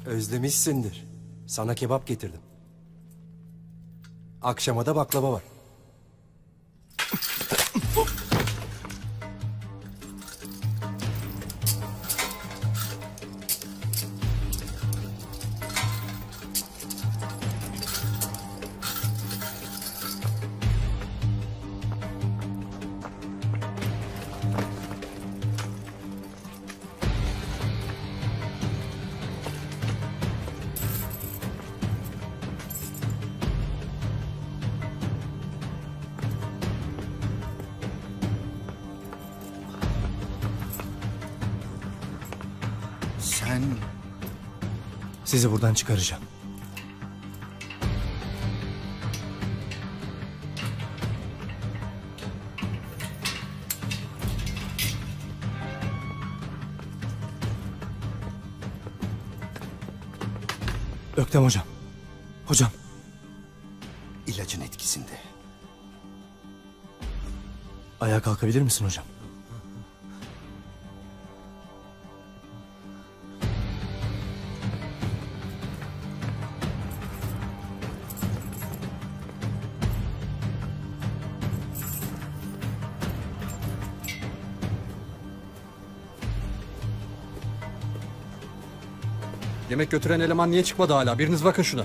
Özlemişsindir. Sana kebap getirdim. Akşama da baklava var. Sen... Sizi buradan çıkaracağım. Öktem hocam. Hocam. İlacın etkisinde. Ayağa kalkabilir misin hocam? Yemek götüren eleman niye çıkmadı hala? Biriniz bakın şuna.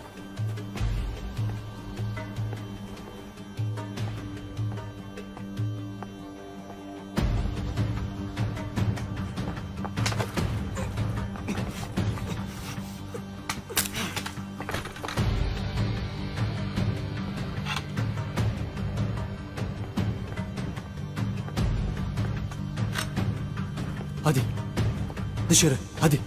Hadi. Dışarı. Hadi.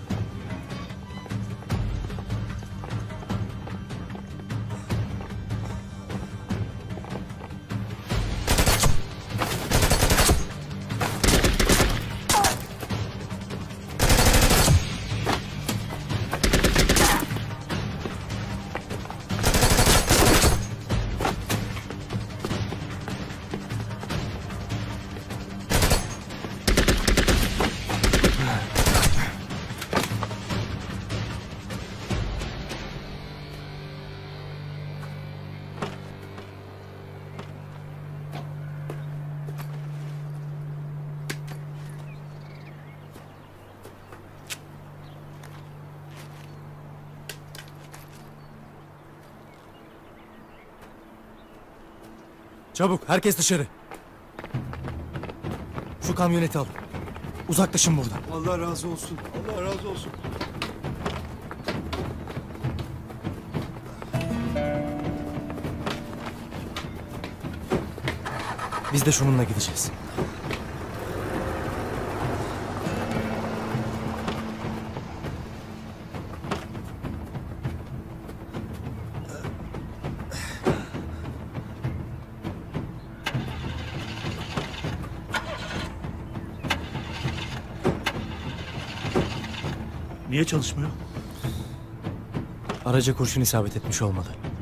Çabuk, herkes dışarı. Şu kamyoneti alın. Uzaklaşın buradan. Allah razı olsun. Allah razı olsun. Biz de şununla gideceğiz. Niye çalışmıyor? Araca kurşun isabet etmiş olmalı.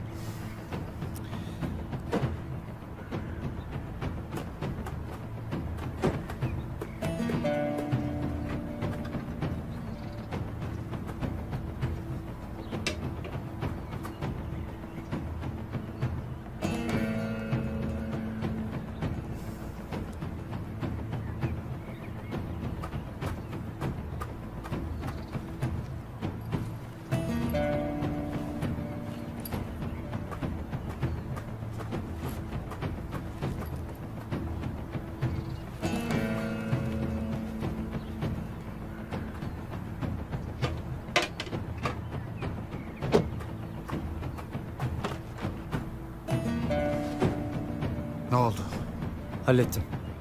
Ne oldu? Hallettim.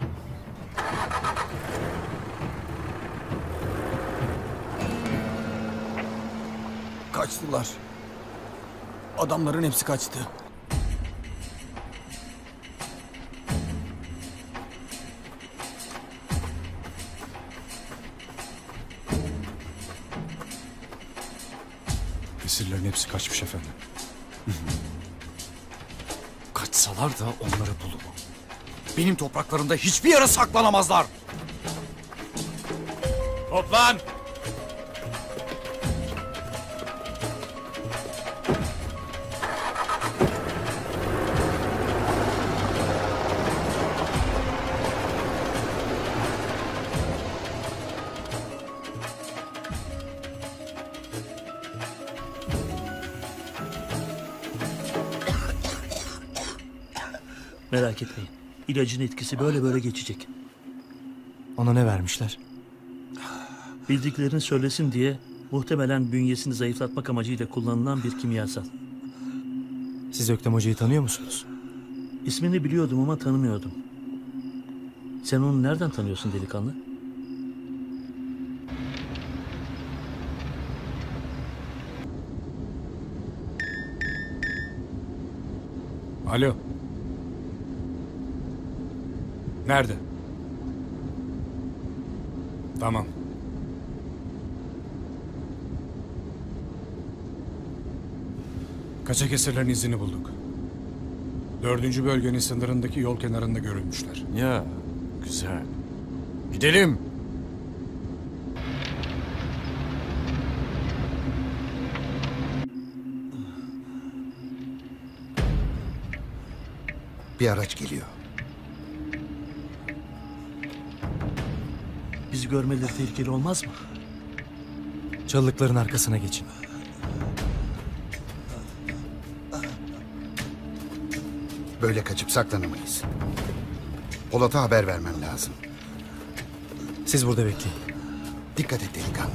Kaçtılar. Adamların hepsi kaçtı. Esirlerin hepsi kaçmış efendim. Kaçsalar da onları bulurum. Benim topraklarımda hiçbir yere saklanamazlar. Toplan! Merak etmeyin. İlacın etkisi böyle geçecek. Ona ne vermişler? Bildiklerini söylesin diye muhtemelen bünyesini zayıflatmak amacıyla kullanılan bir kimyasal. Siz Öktem Hoca'yı tanıyor musunuz? İsmini biliyordum ama tanımıyordum. Sen onu nereden tanıyorsun delikanlı? Alo. Nerede? Tamam. Kaçak esirlerin izini bulduk. 4. bölgenin sınırındaki yol kenarında görülmüşler. Ya güzel. Gidelim. Bir araç geliyor. Bizi görmeleri tehlikeli olmaz mı? Çalılıkların arkasına geçin. Böyle kaçıp saklanamayız. Polat'a haber vermem lazım. Siz burada bekleyin. Dikkat et delikanlı.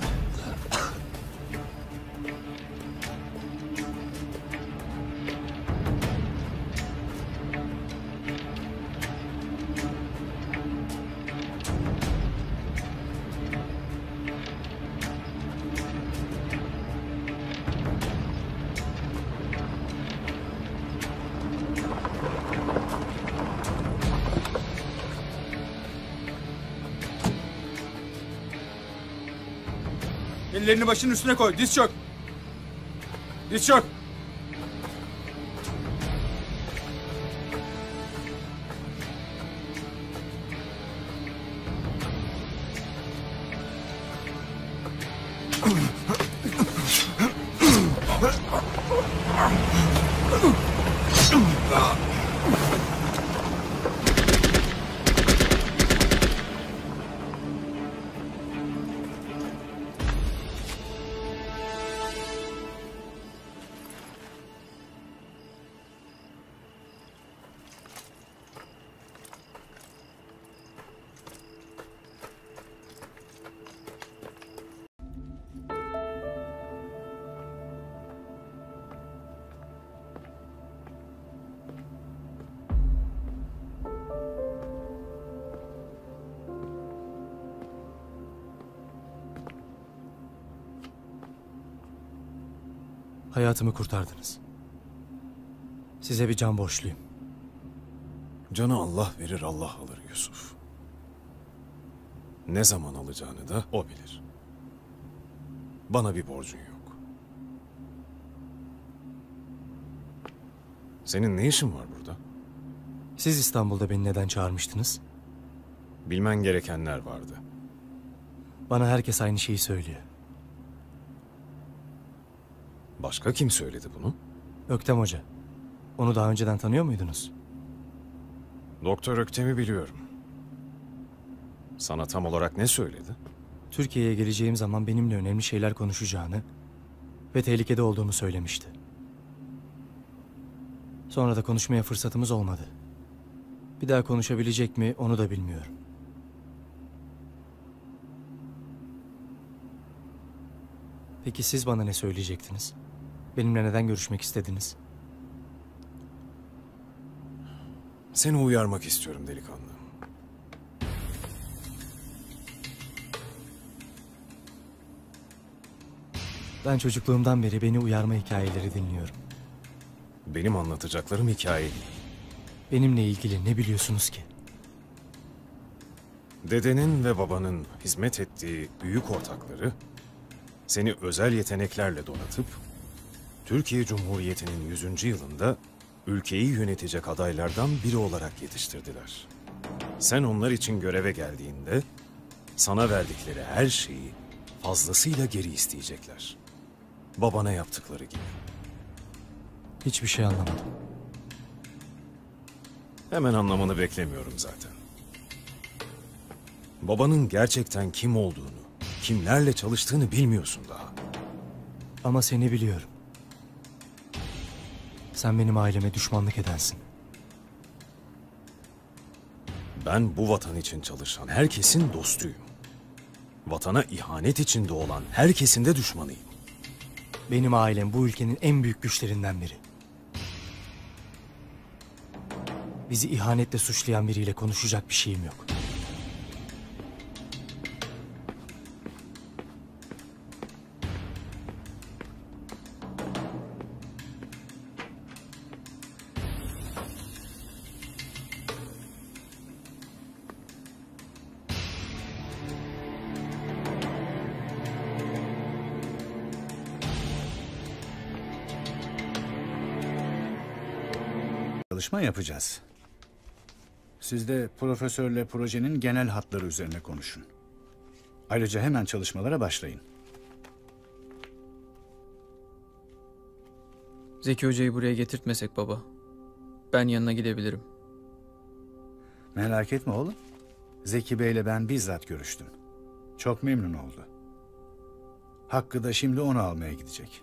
Ellerini başının üstüne koy. Diz çök. Diz çök. Hayatımı kurtardınız. Size bir can borçluyum. Canı Allah verir, Allah alır Yusuf. Ne zaman alacağını da o bilir. Bana bir borcun yok. Senin ne işin var burada? Siz İstanbul'da beni neden çağırmıştınız? Bilmen gerekenler vardı. Bana herkes aynı şeyi söylüyor. Başka kim söyledi bunu? Öktem Hoca. Onu daha önceden tanıyor muydunuz? Doktor Öktem'i biliyorum. Sana tam olarak ne söyledi? Türkiye'ye geleceğim zaman benimle önemli şeyler konuşacağını ve tehlikede olduğumu söylemişti. Sonra da konuşmaya fırsatımız olmadı. Bir daha konuşabilecek mi onu da bilmiyorum. Peki siz bana ne söyleyecektiniz? Benimle neden görüşmek istediniz? Seni uyarmak istiyorum delikanlı. Ben çocukluğumdan beri beni uyarma hikayeleri dinliyorum. Benim anlatacaklarım hikaye değil. Benimle ilgili ne biliyorsunuz ki? Dedenin ve babanın hizmet ettiği büyük ortakları seni özel yeteneklerle donatıp Türkiye Cumhuriyeti'nin 100. yılında ülkeyi yönetecek adaylardan biri olarak yetiştirdiler. Sen onlar için göreve geldiğinde sana verdikleri her şeyi fazlasıyla geri isteyecekler. Babana yaptıkları gibi. Hiçbir şey anlamadım. Hemen anlamanı beklemiyorum zaten. Babanın gerçekten kim olduğunu, kimlerle çalıştığını bilmiyorsun daha. Ama seni biliyorum. Sen benim aileme düşmanlık edensin. Ben bu vatan için çalışan herkesin dostuyum. Vatana ihanet içinde olan herkesin de düşmanıyım. Benim ailem bu ülkenin en büyük güçlerinden biri. Bizi ihanetle suçlayan biriyle konuşacak bir şeyim yok. Çalışma yapacağız. Siz de profesörle projenin genel hatları üzerine konuşun. Ayrıca hemen çalışmalara başlayın. Zeki Hoca'yı buraya getirtmesek baba. Ben yanına gidebilirim. Merak etme oğlum. Zeki Bey'le ben bizzat görüştüm. Çok memnun oldu. Hakkı da şimdi onu almaya gidecek.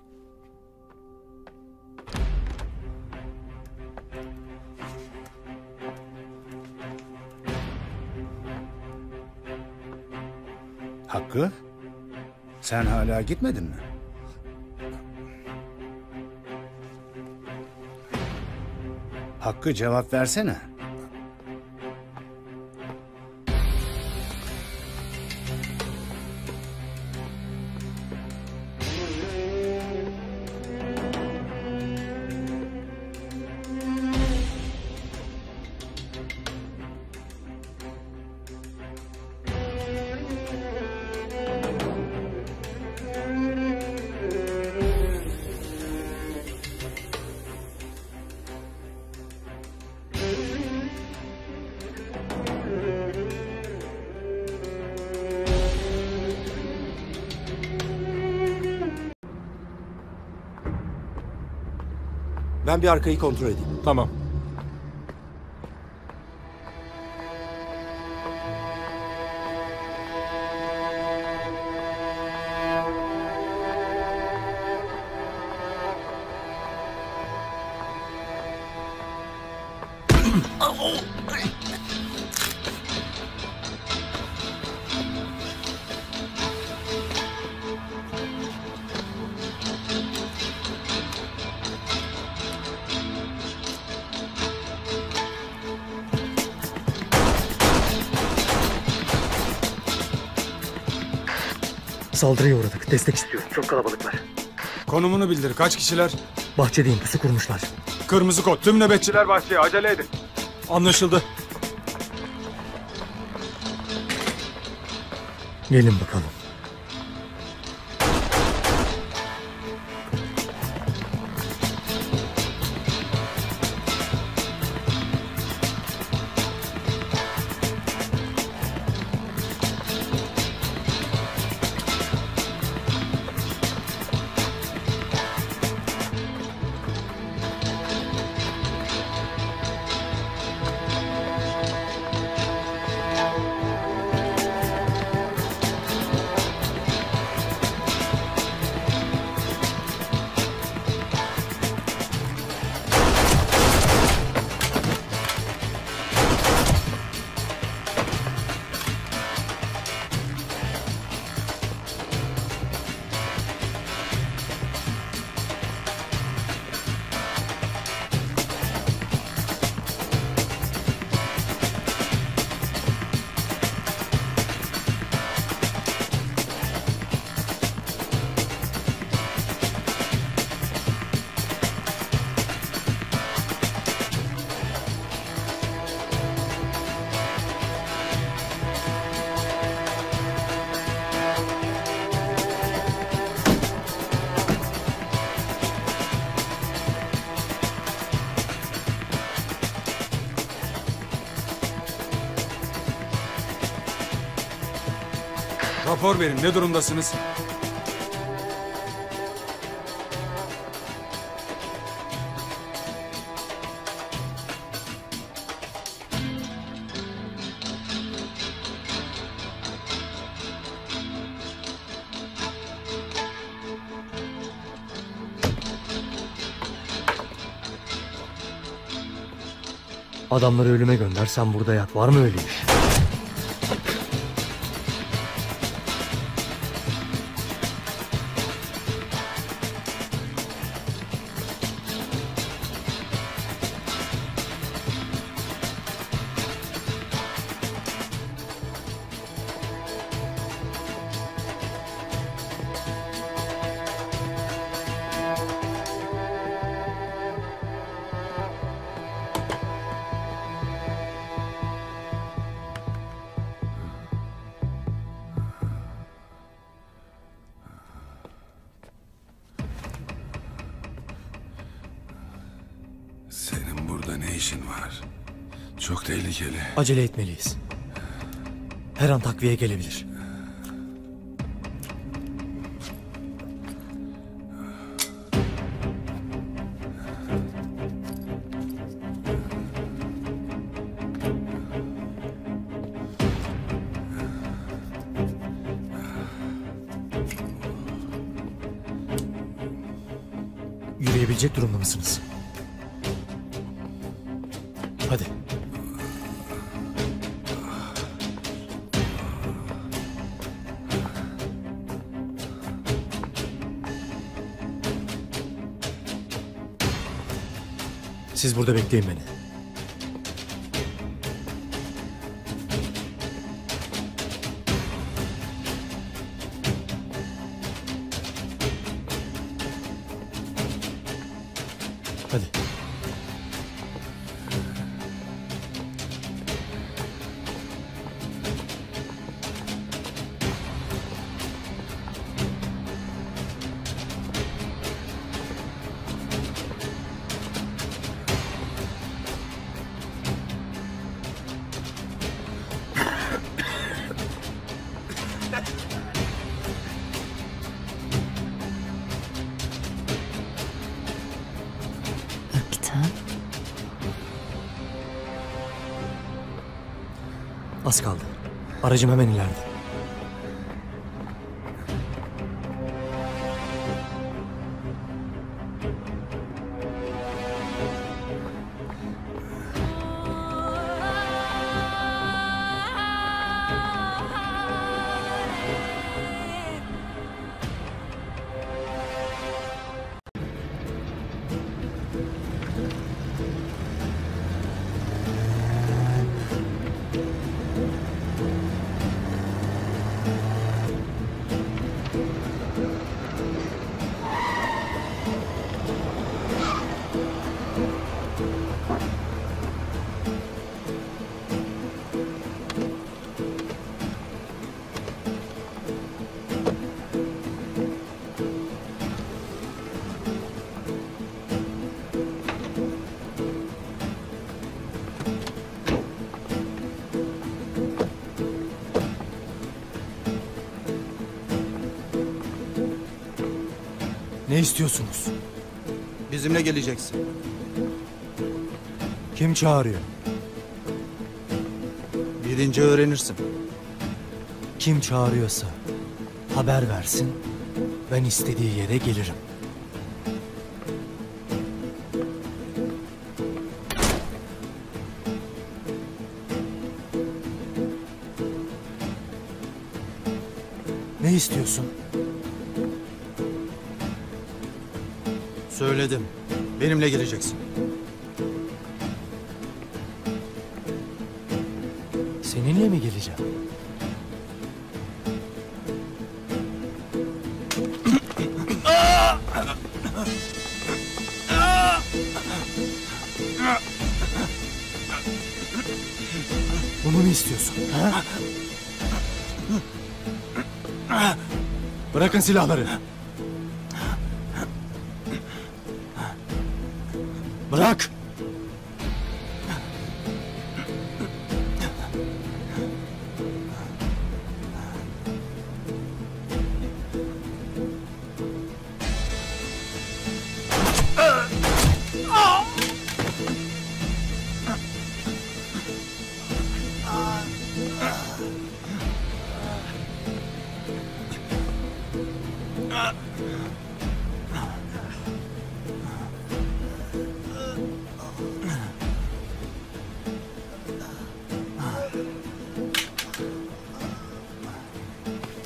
Hakkı, sen hala gitmedin mi? Hakkı, cevap versene. Ben bir arkayı kontrol edeyim. Tamam. Saldırıya uğradık. Destek istiyorum. Çok kalabalıklar. Konumunu bildir. Kaç kişiler? Bahçedeyim. Pusu kurmuşlar. Kırmızı kod. Tüm nöbetçiler bahçeye. Acele edin. Anlaşıldı. Gelin bakalım. Rapor verin. Ne durumdasınız? Adamları ölüme gönder, sen burada yat. Var mı öyle iş? Senin burada ne işin var? Çok tehlikeli. Acele etmeliyiz. Her an takviye gelebilir. Yürüyebilecek durumda mısınız? Hadi. Siz burada bekleyin beni. Hadi. Az kaldı. Aracım hemen ileride. Ne istiyorsunuz? Bizimle geleceksin. Kim çağırıyor? Gidince öğrenirsin. Kim çağırıyorsa haber versin. Ben istediği yere gelirim. Ne istiyorsun? Söyledim. Benimle geleceksin. Seninle mi geleceğim? Bunu mu istiyorsun? Ha? Bırakın silahları. Bırak.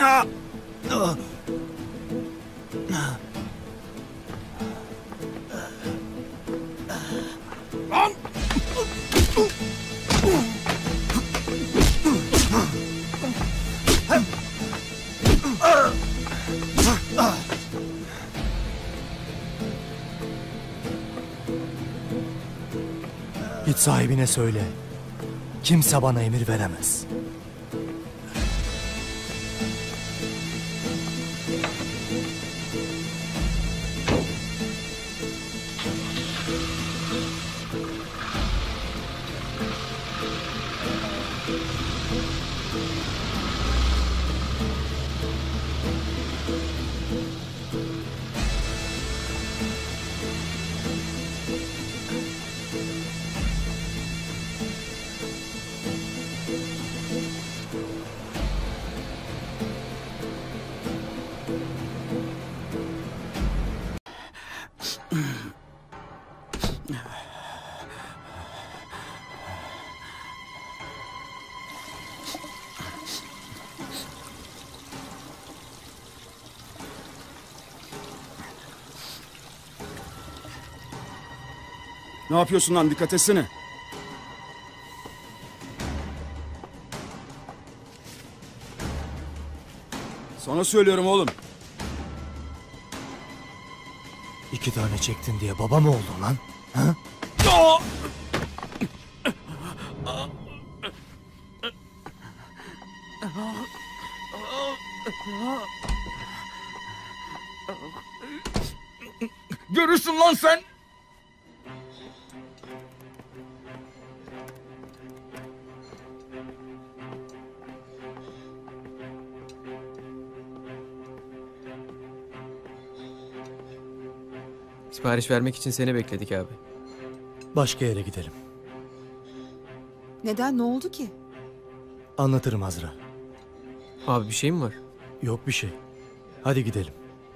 Git sahibine söyle. Kimse bana emir veremez. Ne yapıyorsun lan? Dikkat etsene. Sana söylüyorum oğlum. 2 tane çektin diye baba mı oldun lan? Ha? Görürsün lan sen. Sipariş vermek için seni bekledik abi. Başka yere gidelim. Neden? Ne oldu ki? Anlatırım Azra. Abi bir şey mi var? Yok bir şey. Hadi gidelim.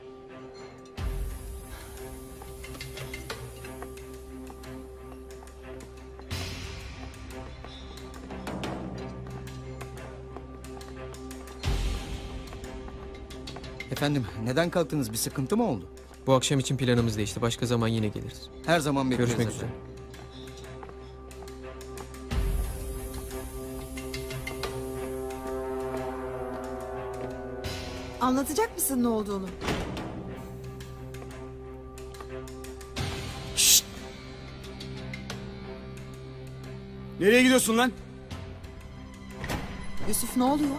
Efendim, neden kalktınız? Bir sıkıntı mı oldu? Bu akşam için planımız değişti. Başka zaman yine geliriz. Her zaman bekleriz. Görüşmek üzere. Anlatacak mısın ne olduğunu? Nereye gidiyorsun lan? Yusuf ne oluyor?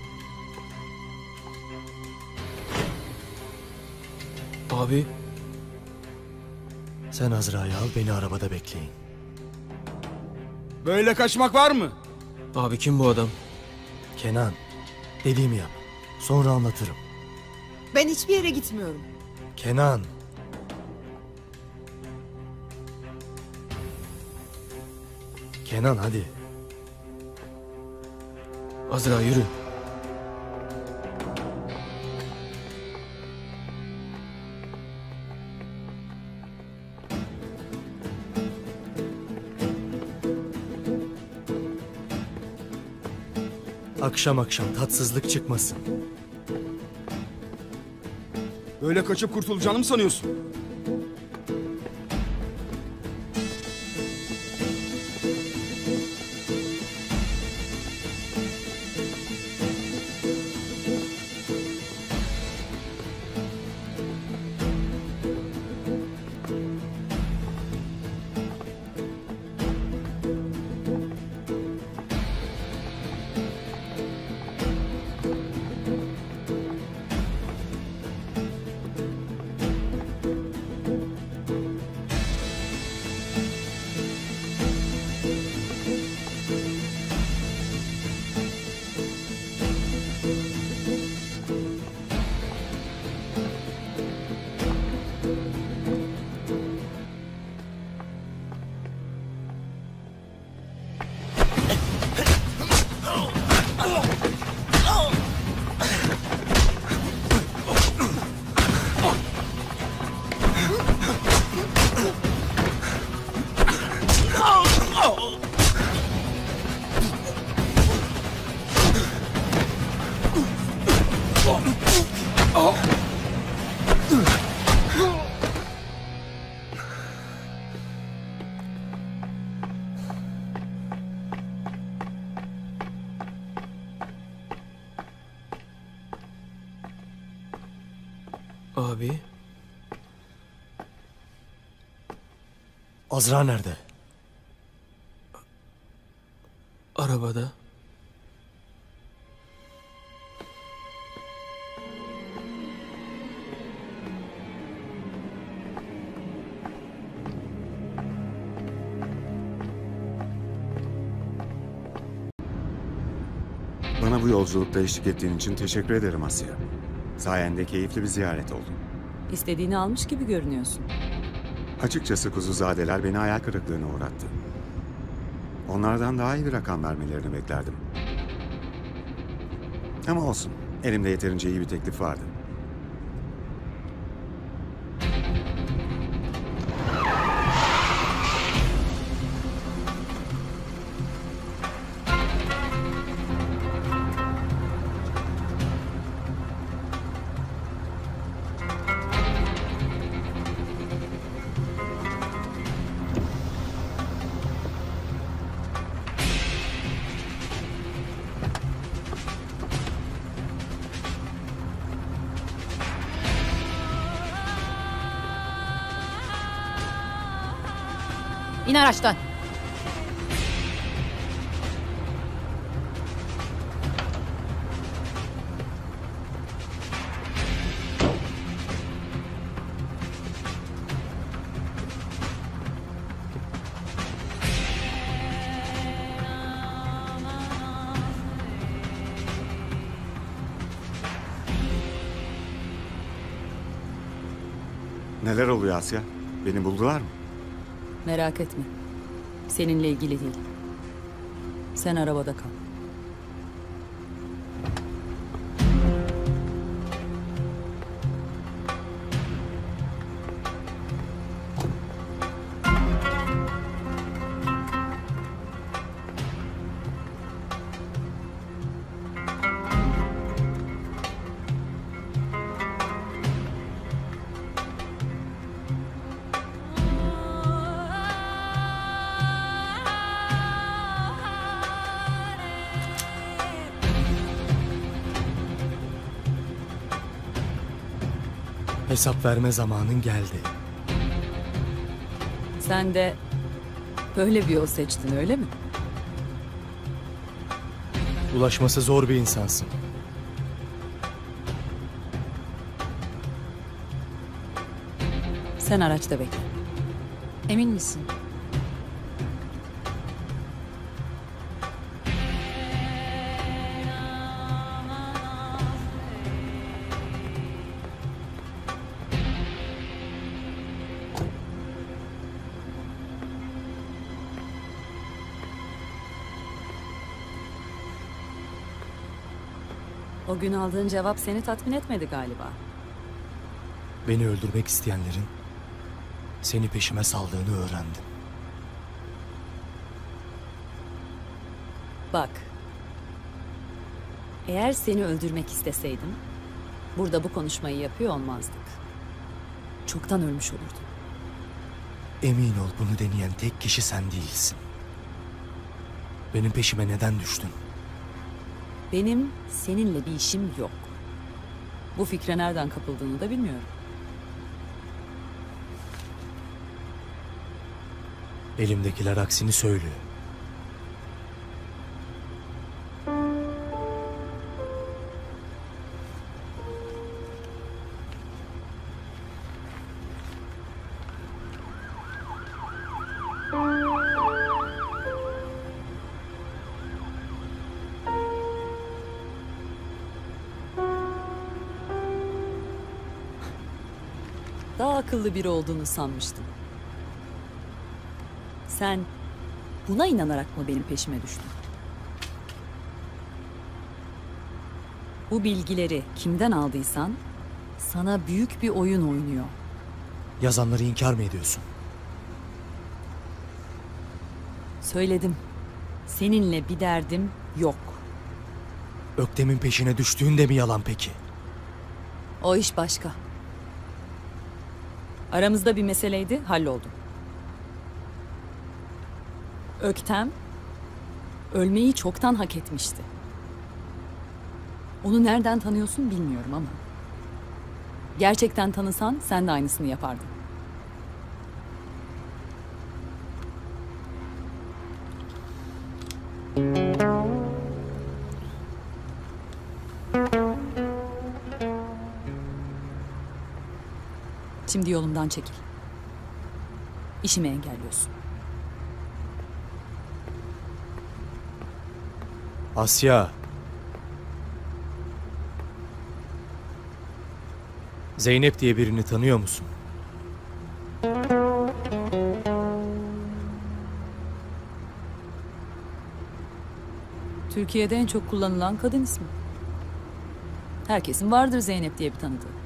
Abi. Sen Azra'yı al, beni arabada bekleyin. Böyle kaçmak var mı? Abi kim bu adam? Kenan, dediğimi yap. Sonra anlatırım. Ben hiçbir yere gitmiyorum. Kenan. Kenan hadi. Azra yürü. Akşam akşam tatsızlık çıkmasın. Böyle kaçıp kurtulacağını mı sanıyorsun? Abi. Azra nerede? Arabada. Bana bu yolculukta eşlik ettiğin için teşekkür ederim Asya. Sayende keyifli bir ziyaret oldu. İstediğini almış gibi görünüyorsun. Açıkçası kuzuzadeler beni hayal kırıklığına uğrattı. Onlardan daha iyi bir rakam vermelerini beklerdim. Ama olsun, elimde yeterince iyi bir teklif vardı. İn araçtan. Neler oluyor Asya? Beni buldular mı? Merak etme. Seninle ilgili değil. Sen arabada kal. Hesap verme zamanın geldi. Sen de böyle bir yol seçtin öyle mi? Ulaşması zor bir insansın. Sen araçta bekle. Emin misin? O gün aldığın cevap seni tatmin etmedi galiba. Beni öldürmek isteyenlerin seni peşime saldığını öğrendim. Bak. Eğer seni öldürmek isteseydim, burada bu konuşmayı yapıyor olmazdık. Çoktan ölmüş olurdum. Emin ol, bunu deneyen tek kişi sen değilsin. Benim peşime neden düştün? Benim seninle bir işim yok. Bu fikre nereden kapıldığını da bilmiyorum. Elimdekiler aksini söylüyor. Daha akıllı biri olduğunu sanmıştım. Sen buna inanarak mı benim peşime düştün? Bu bilgileri kimden aldıysan sana büyük bir oyun oynuyor. Yazanları inkar mı ediyorsun? Söyledim. Seninle bir derdim yok. Öktem'in peşine düştüğünde mi yalan peki? O iş başka. Aramızda bir meseleydi, halloldu. Öktem ölmeyi çoktan hak etmişti. Onu nereden tanıyorsun bilmiyorum ama gerçekten tanısan sen de aynısını yapardın. Şimdi yolumdan çekil. İşimi engelliyorsun. Asya. Zeynep diye birini tanıyor musun? Türkiye'de en çok kullanılan kadın ismi. Herkesin vardır Zeynep diye bir tanıdığı.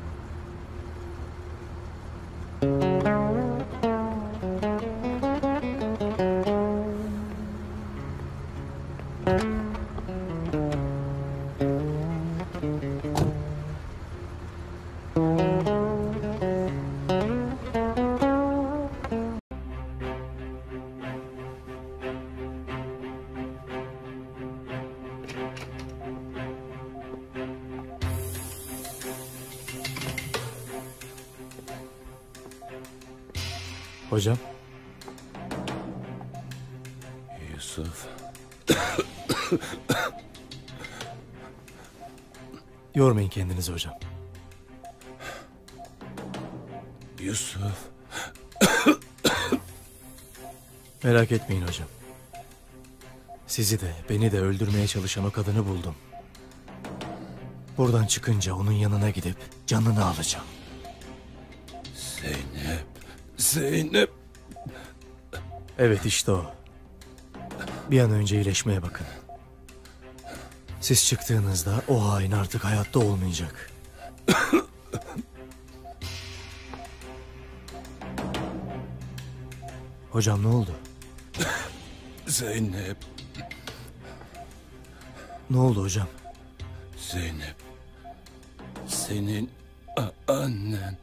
Hocam. Yusuf. Yormayın kendinizi hocam. Yusuf. Merak etmeyin hocam. Sizi de beni de öldürmeye çalışan o kadını buldum. Buradan çıkınca onun yanına gidip canını alacağım. Zeynep. Zeynep. Evet işte o. Bir an önce iyileşmeye bakın. Siz çıktığınızda o hain artık hayatta olmayacak. Hocam ne oldu? Zeynep. Ne oldu hocam? Zeynep. Senin annen.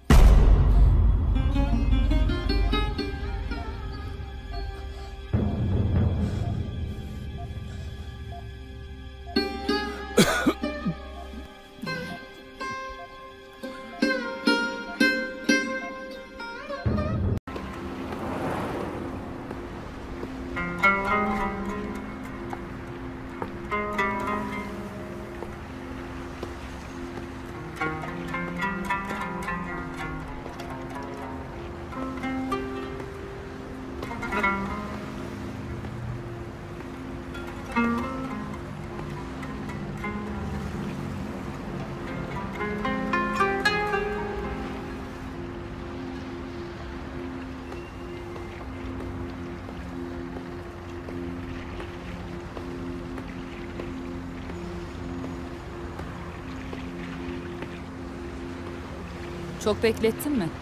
Çok beklettin mi?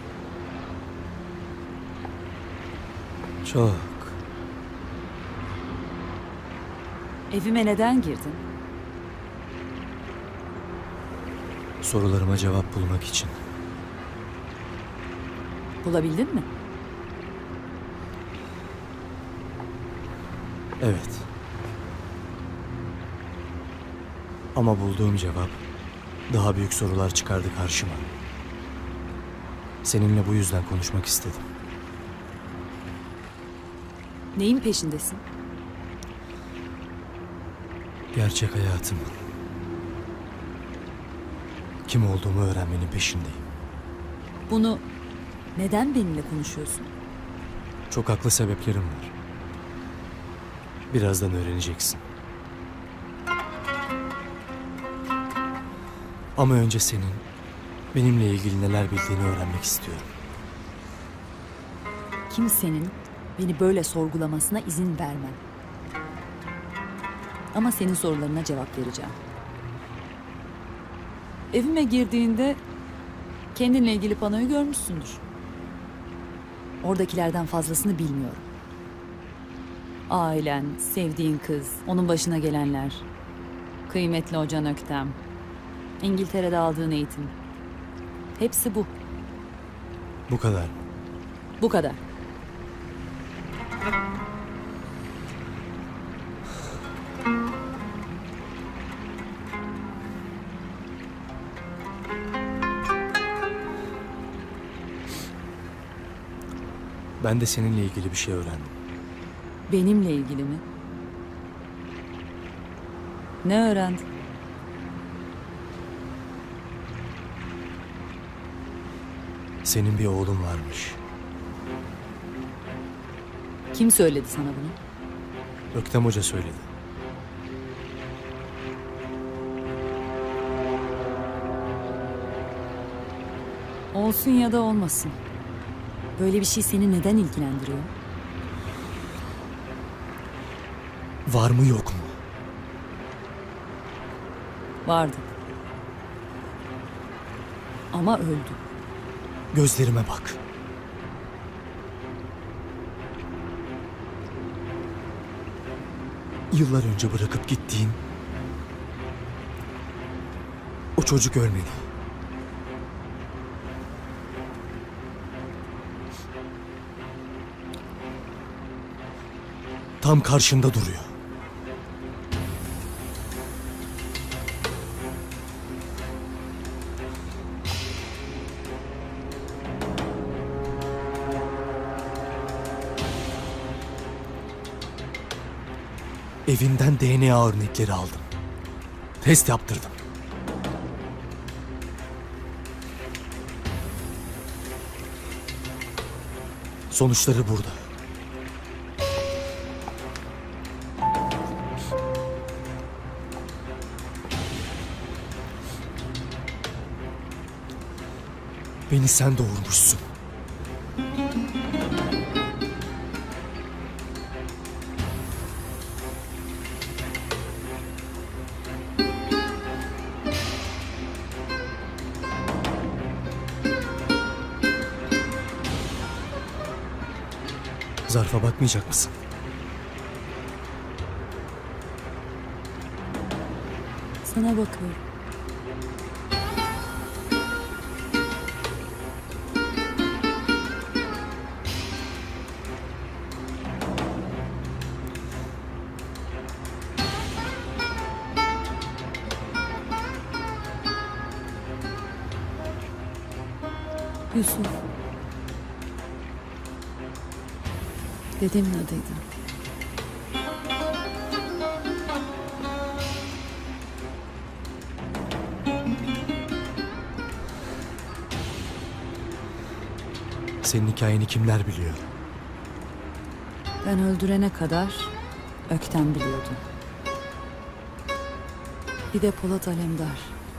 Çok. Evime neden girdin? Sorularıma cevap bulmak için. Bulabildin mi? Evet. Ama bulduğum cevap daha büyük sorular çıkardı karşıma. Seninle bu yüzden konuşmak istedim. Neyin peşindesin? Gerçek hayatım. Kim olduğumu öğrenmenin peşindeyim. Bunu neden benimle konuşuyorsun? Çok haklı sebeplerim var. Birazdan öğreneceksin. Ama önce senin benimle ilgili neler bildiğini öğrenmek istiyorum. Kimsenin beni böyle sorgulamasına izin vermem. Ama senin sorularına cevap vereceğim. Evime girdiğinde kendinle ilgili panoyu görmüşsündür. Oradakilerden fazlasını bilmiyorum. Ailen, sevdiğin kız, onun başına gelenler, kıymetli hocan Öktem, İngiltere'de aldığın eğitim. Hepsi bu. Bu kadar. Bu kadar. Ben de seninle ilgili bir şey öğrendim. Benimle ilgili mi? Ne öğrendin? Senin bir oğlun varmış. Kim söyledi sana bunu? Öktem Hoca söyledi. Olsun ya da olmasın. Böyle bir şey seni neden ilgilendiriyor? Var mı yok mu? Vardı. Ama öldü. Gözlerime bak. Yıllar önce bırakıp gittiğin o çocuk ölmedi. Tam karşında duruyor. Evinden DNA örnekleri aldım. Test yaptırdım. Sonuçları burada. Beni sen doğurmuşsun. Zarfa bakmayacak mısın? Sana bakıyorum. Yusuf. Dedemin adıydı. Senin hikayeni kimler biliyor? Ben öldürene kadar Öktem biliyordu. Bir de Polat Alemdar.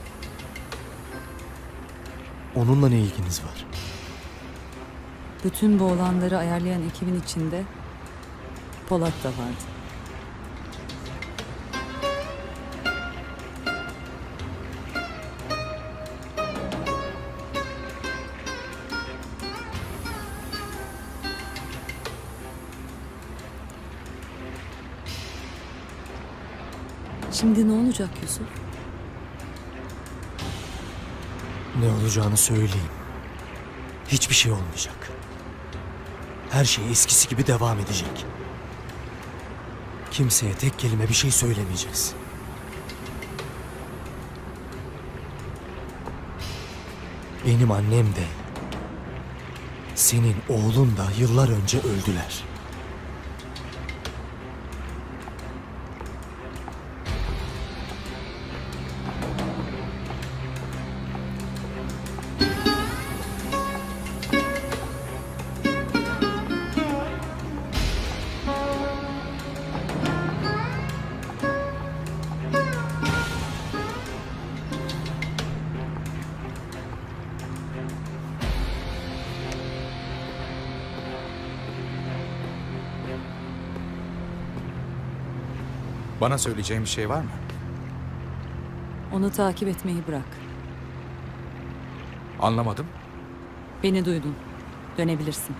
Onunla ne ilginiz var? Bütün bu olanları ayarlayan ekibin içinde Polat da vardı. Şimdi ne olacak Yusuf? Ne olacağını söyleyeyim. Hiçbir şey olmayacak. Her şey eskisi gibi devam edecek. Kimseye tek kelime bir şey söylemeyeceğiz. Benim annem de, senin oğlun da yıllar önce öldüler. Bana söyleyeceğin bir şey var mı? Onu takip etmeyi bırak. Anlamadım. Beni duydun. Dönebilirsin.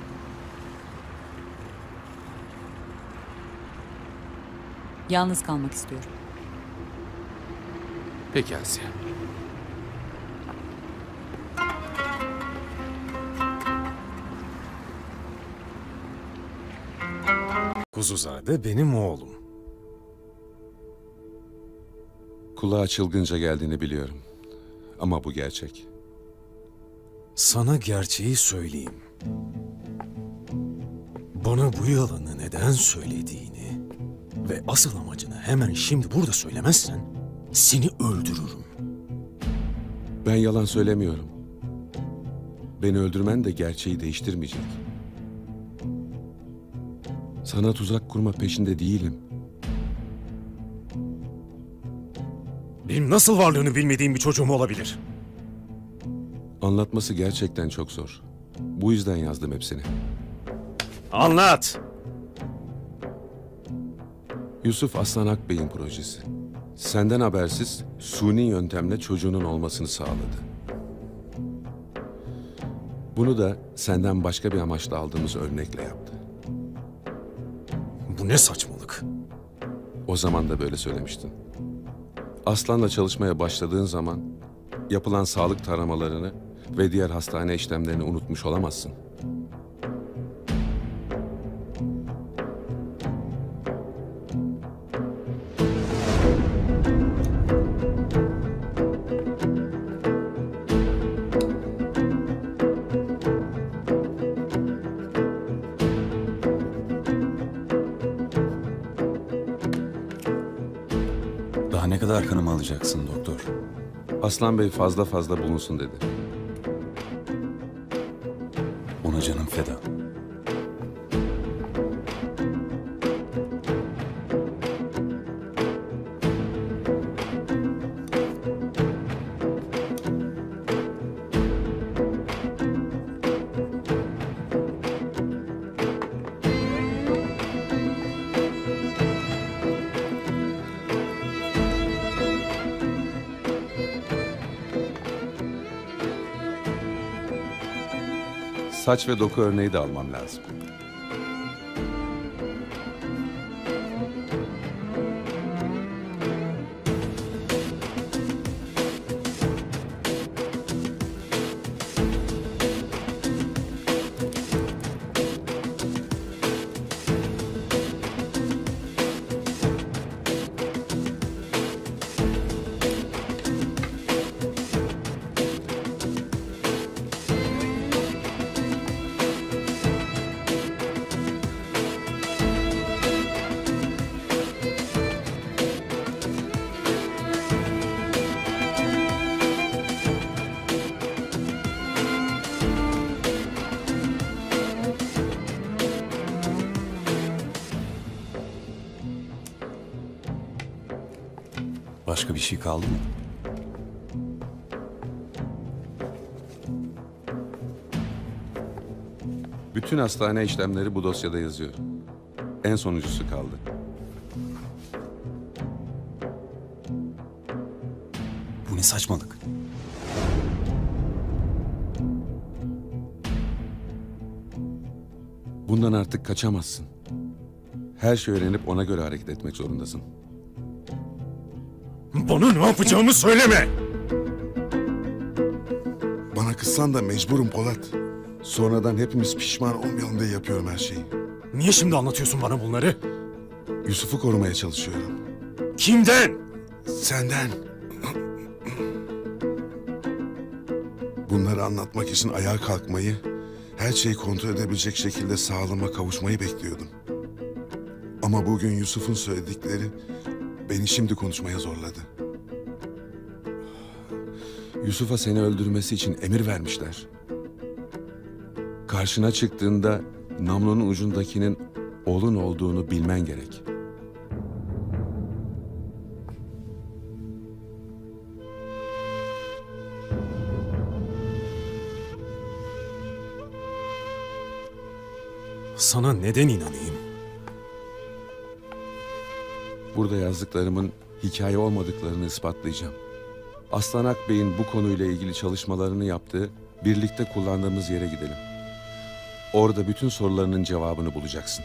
Yalnız kalmak istiyorum. Peki Asya. Kuzuzade benim oğlum. Kulağa çılgınca geldiğini biliyorum. Ama bu gerçek. Sana gerçeği söyleyeyim. Bana bu yalanı neden söylediğini ve asıl amacını hemen şimdi burada söylemezsen seni öldürürüm. Ben yalan söylemiyorum. Beni öldürmen de gerçeği değiştirmeyecek. Sana tuzak kurma peşinde değilim. Benim nasıl varlığını bilmediğim bir çocuğum olabilir? Anlatması gerçekten çok zor. Bu yüzden yazdım hepsini. Anlat! Yusuf Aslan Akbey'in projesi. Senden habersiz suni yöntemle çocuğunun olmasını sağladı. Bunu da senden başka bir amaçla aldığımız örnekle yaptı. Bu ne saçmalık? O zaman da böyle söylemiştin. Aslan'la çalışmaya başladığın zaman yapılan sağlık taramalarını ve diğer hastane işlemlerini unutmuş olamazsın. Daha ne kadar kanımı alacaksın doktor? Aslan Bey fazla fazla bulunsun dedi. Ona canım feda. Saç ve doku örneği de almam lazım. Başka bir şey kaldı mı? Bütün hastane işlemleri bu dosyada yazıyor. En sonuncusu kaldı. Bu ne saçmalık? Bundan artık kaçamazsın. Her şeyi öğrenip ona göre hareket etmek zorundasın. Bana ne yapacağımı söyleme! Bana kızsan da mecburum Polat. Sonradan hepimiz pişman olmayalım diye yapıyorum her şeyi. Niye şimdi anlatıyorsun bana bunları? Yusuf'u korumaya çalışıyorum. Kimden? Senden. Bunları anlatmak için ayağa kalkmayı, her şeyi kontrol edebilecek şekilde sağlığıma kavuşmayı bekliyordum. Ama bugün Yusuf'un söyledikleri beni şimdi konuşmaya zorladı. Yusuf'a seni öldürmesi için emir vermişler. Karşına çıktığında namlunun ucundakinin oğlun olduğunu bilmen gerek. Sana neden inanayım? Burada yazdıklarımın hikaye olmadıklarını ispatlayacağım. Aslan Akbey'in bu konuyla ilgili çalışmalarını yaptığı, birlikte kullandığımız yere gidelim. Orada bütün sorularının cevabını bulacaksın.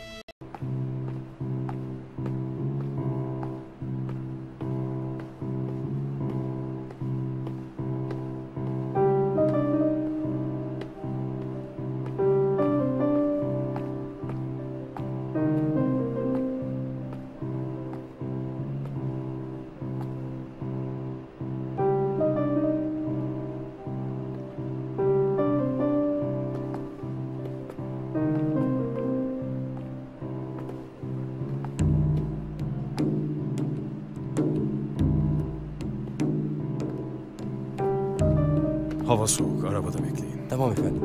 Hava soğuk, arabada bekleyin. Tamam efendim.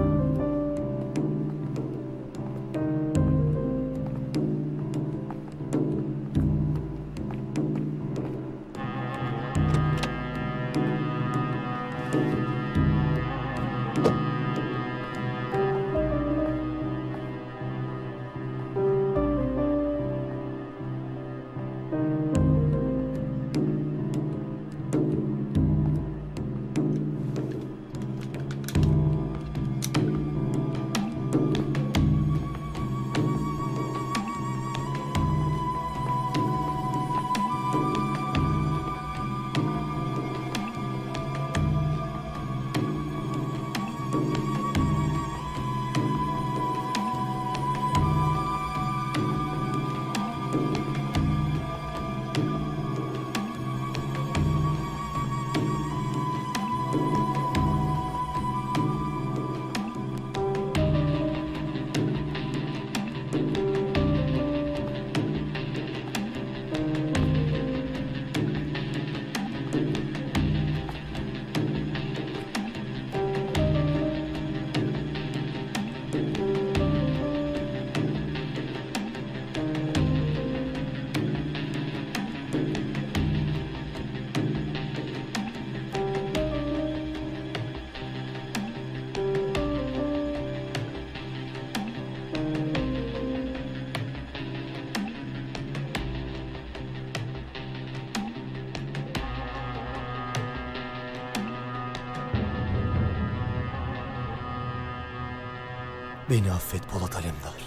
Beni affet Polat Alemdar.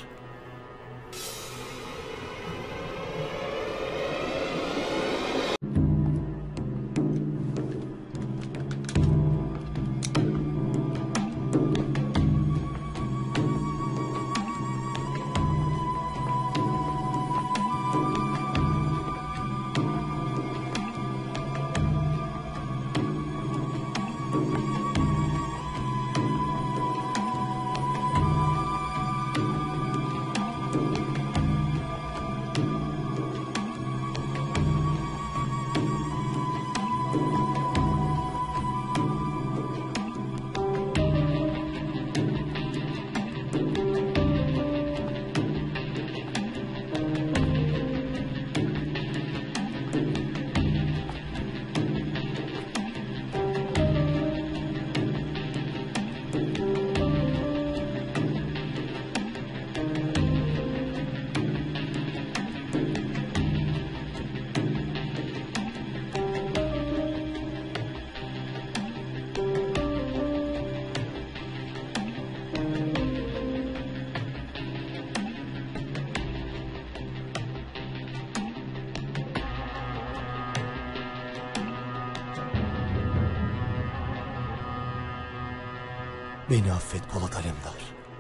Beni affet Polat Alemdar.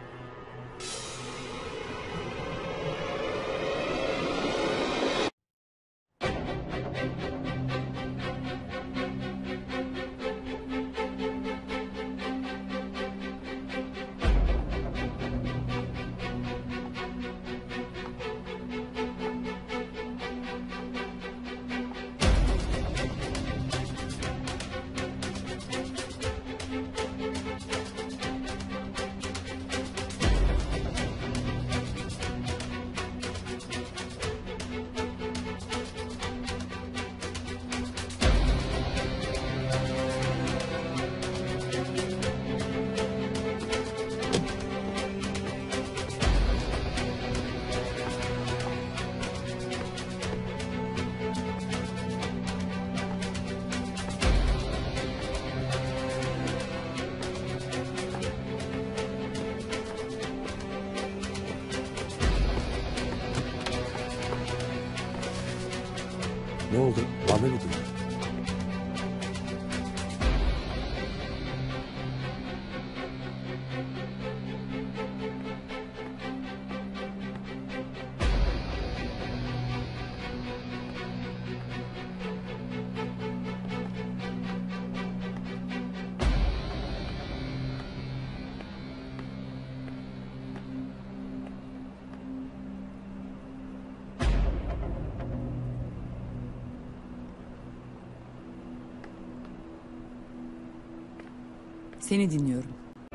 Ne oldu? Anlamadım. Seni dinliyorum.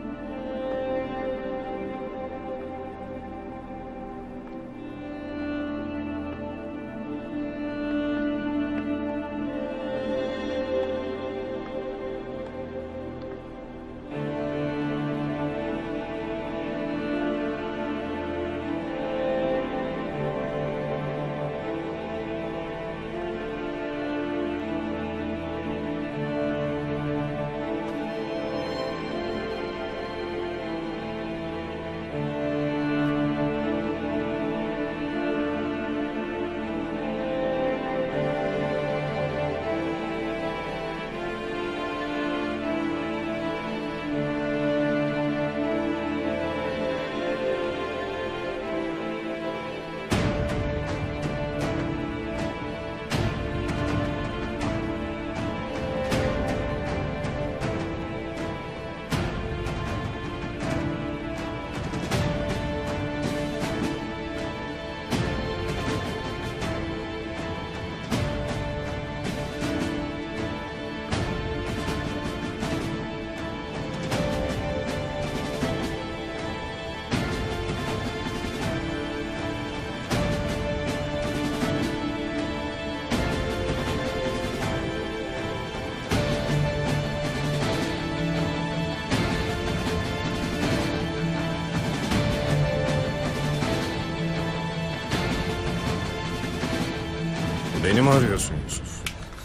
Beni mi arıyorsun Yusuf?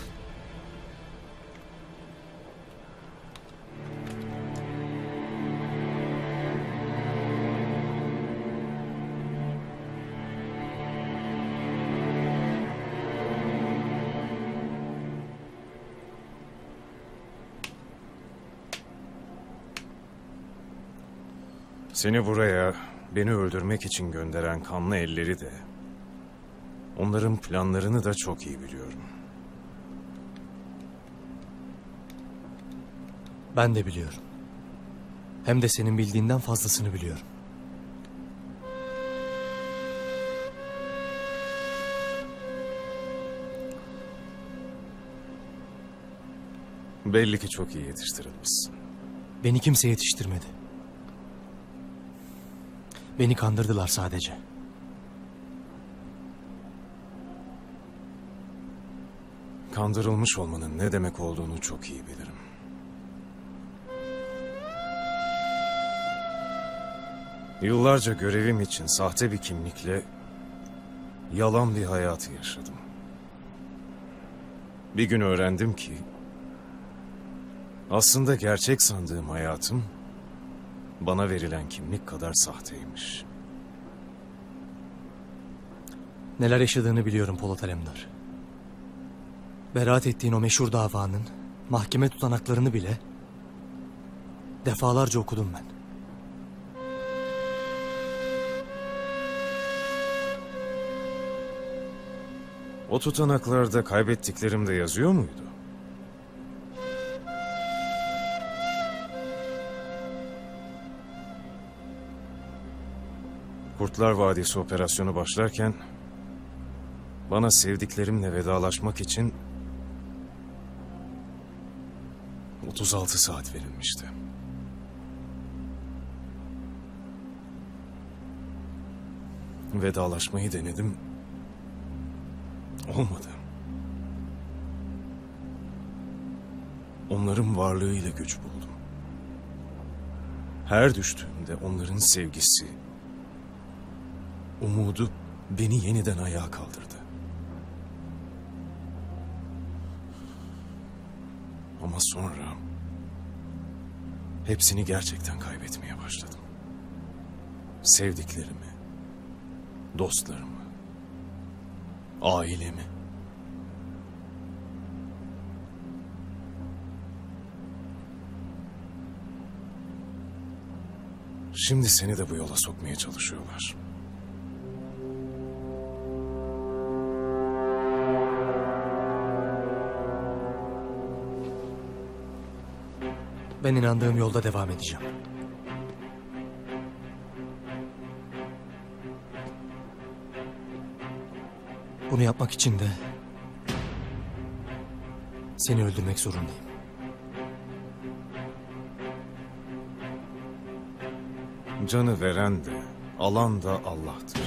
Seni buraya beni öldürmek için gönderen kanlı elleri de, onların planlarını da çok iyi biliyorum. Ben de biliyorum. Hem de senin bildiğinden fazlasını biliyorum. Belli ki çok iyi yetiştirilmişsin. Beni kimse yetiştirmedi. Beni kandırdılar sadece. Kandırılmış olmanın ne demek olduğunu çok iyi bilirim. Yıllarca görevim için sahte bir kimlikle yalan bir hayatı yaşadım. Bir gün öğrendim ki aslında gerçek sandığım hayatım bana verilen kimlik kadar sahteymiş. Neler yaşadığını biliyorum Polat Alemdar. Beraat ettiğin o meşhur davanın mahkeme tutanaklarını bile defalarca okudum ben. O tutanaklarda kaybettiklerim de yazıyor muydu? Kurtlar Vadisi operasyonu başlarken bana sevdiklerimle vedalaşmak için 36 saat verilmişti. Vedalaşmayı denedim. Olmadı. Onların varlığıyla güç buldum. Her düştüğümde onların sevgisi, umudu beni yeniden ayağa kaldırdı. Ama sonra hepsini gerçekten kaybetmeye başladım. Sevdiklerimi, dostlarımı, ailemi. Şimdi seni de bu yola sokmaya çalışıyorlar. Ben inandığım yolda devam edeceğim. Bunu yapmak için de seni öldürmek zorundayım. Canı veren de, alan da Allah'tır.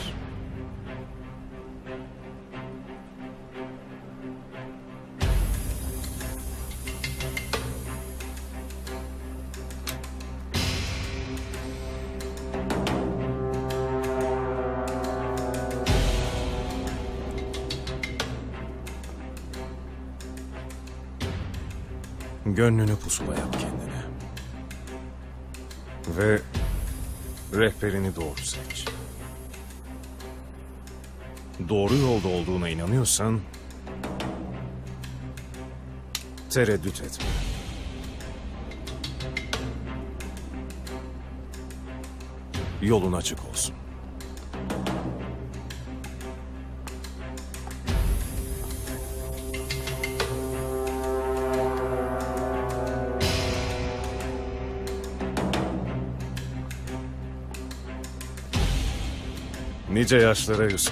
Gönlünü pusula yap kendine. Ve rehberini doğru seç. Doğru yolda olduğuna inanıyorsan tereddüt etme. Yolun açık olsun. Nice yaşlara Yusuf.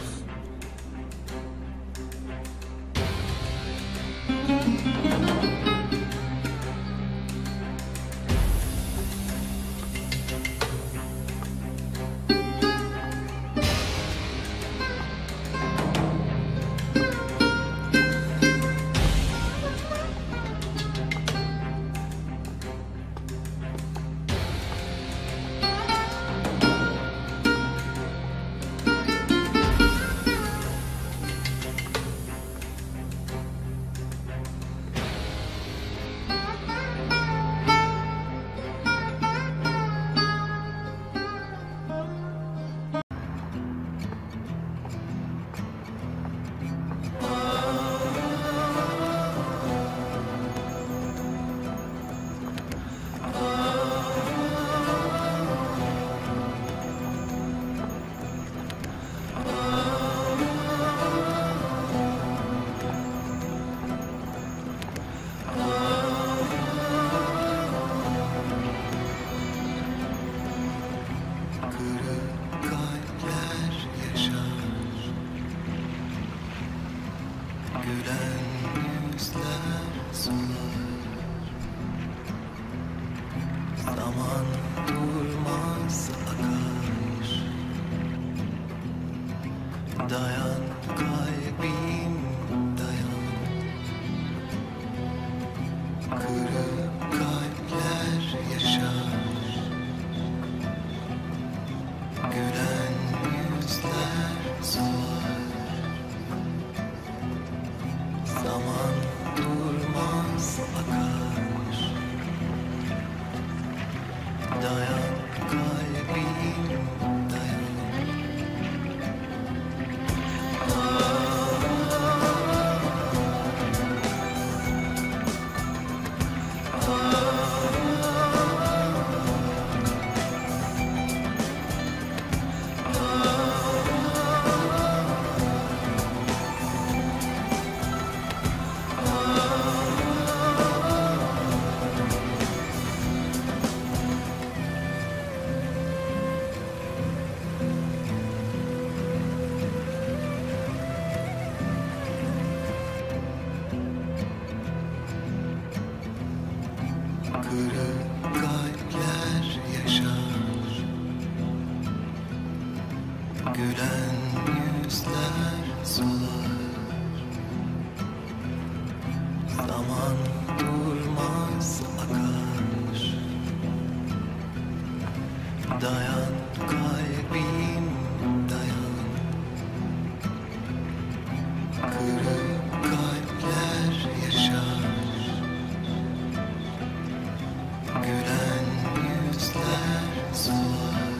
Dayan kalbim dayan. Kırık kalpler yaşar. Gülen yüzler solar. Zaman durmaz akar. Dayan kalbim dayan. Kırık kalpler yaşar. Gülen yüzler solar. Zaman durmaz akar. Dayan kalbim dayan. Kırık kalpler yaşar. Gülen yüzler solar.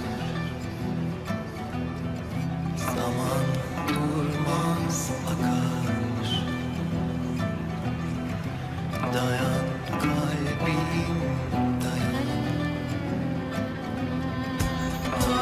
Zaman durmaz akar. Dayan kalbim dayan.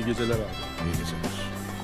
İyi geceler abi. İyi geceler.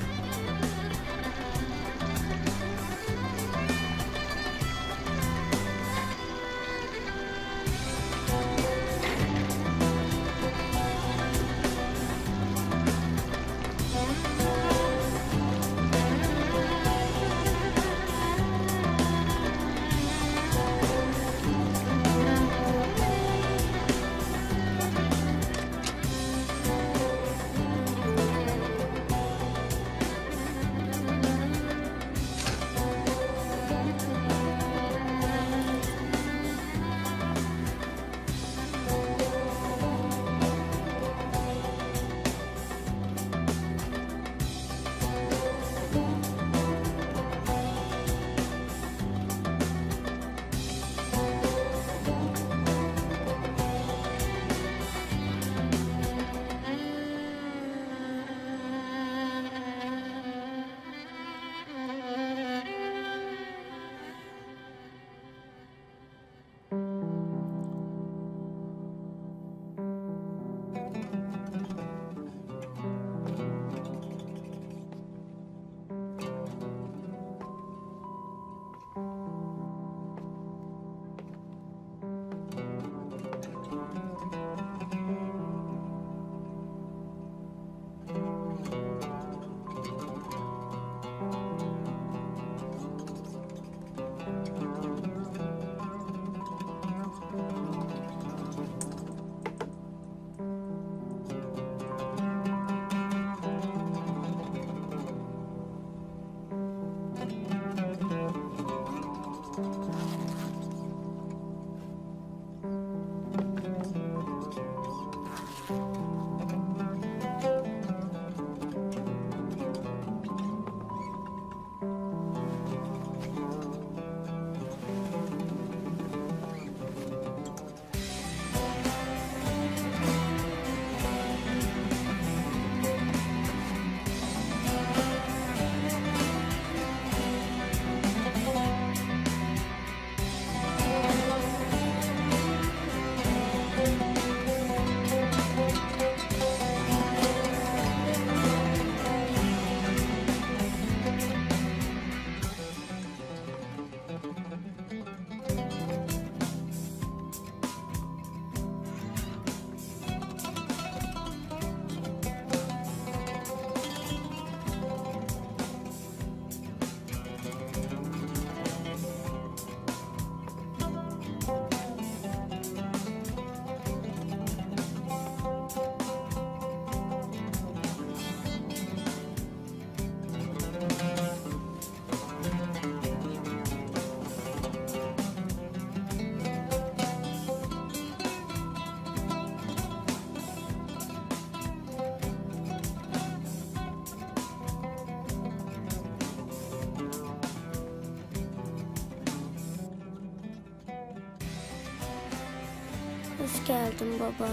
Hoş geldin baba.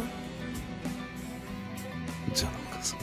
Canım kızım.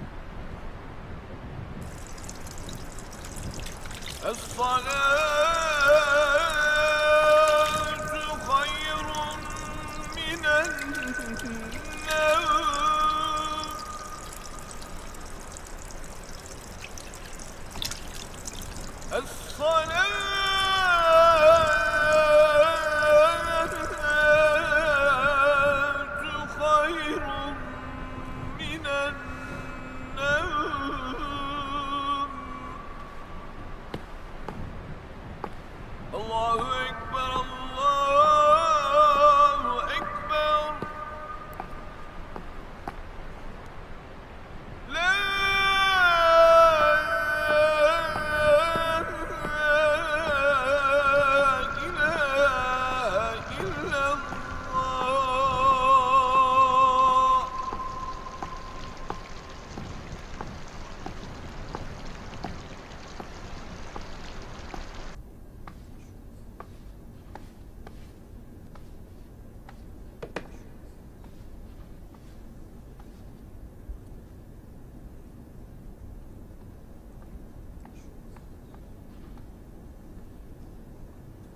الصلاة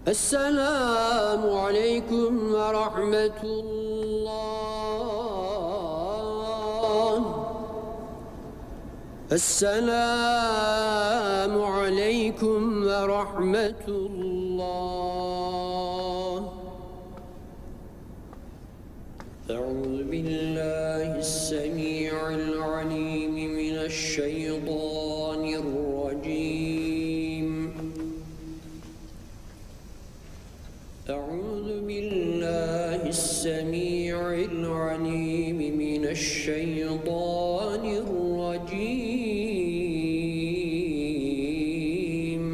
السلام عليكم ورحمة الله. السلام عليكم ورحمة الله. أعوذ بالله السميع العليم من الشيطان الرجيم. أعوذ بالله السميع العليم من الشيطان الرجيم.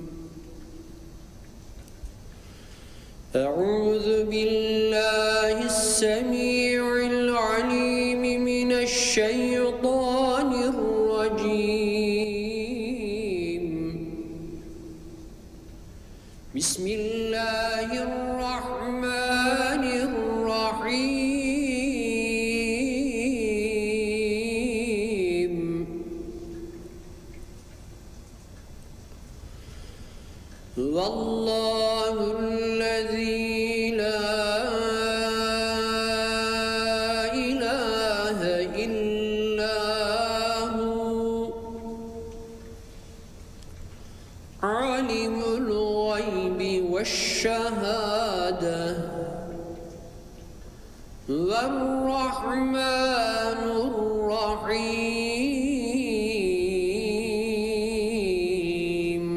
أعوذ بالله السميع العليم من الشيطان الرجيم. بسم الله الرحمن الرحيم. والله الذي لا إله إلا هو عالم الغيب والشهادة والرحمن الرحيم.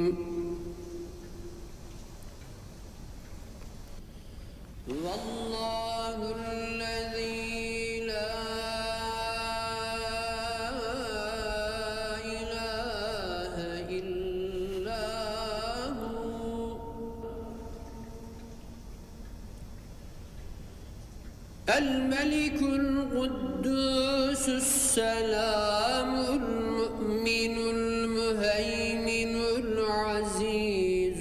والله الذي لا إله إلا هو الملك القدوس السلام المؤمن المهيمن العزيز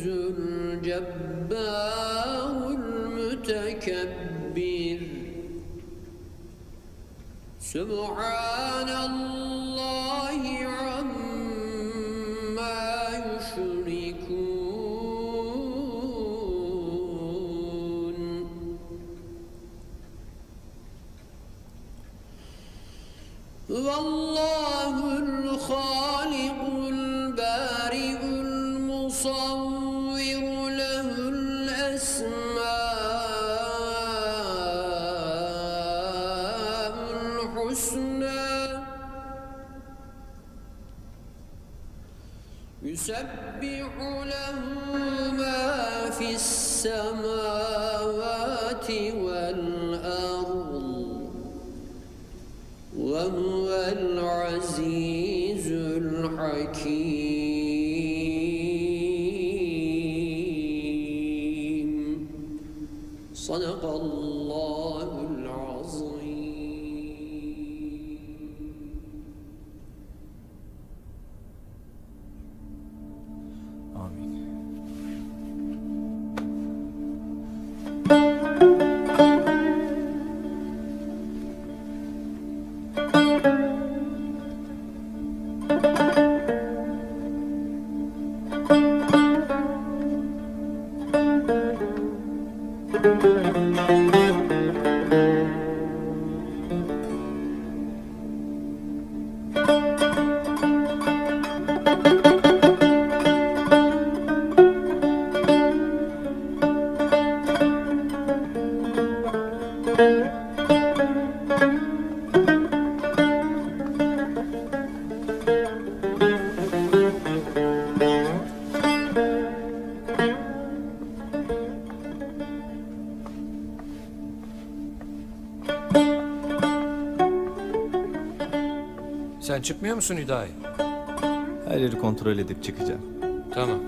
الجبار المتكبر. سبحان الله عما يشركون. والله الخالق البارئ المصور له الأسماء الحسنى يسبح له ما في السماوات والأرض وهو العزيز الحكيم. صدق الله العظيم. Amin. Sen çıkmıyor musun Hüdayi? Her yeri kontrol edip çıkacağım. Tamam.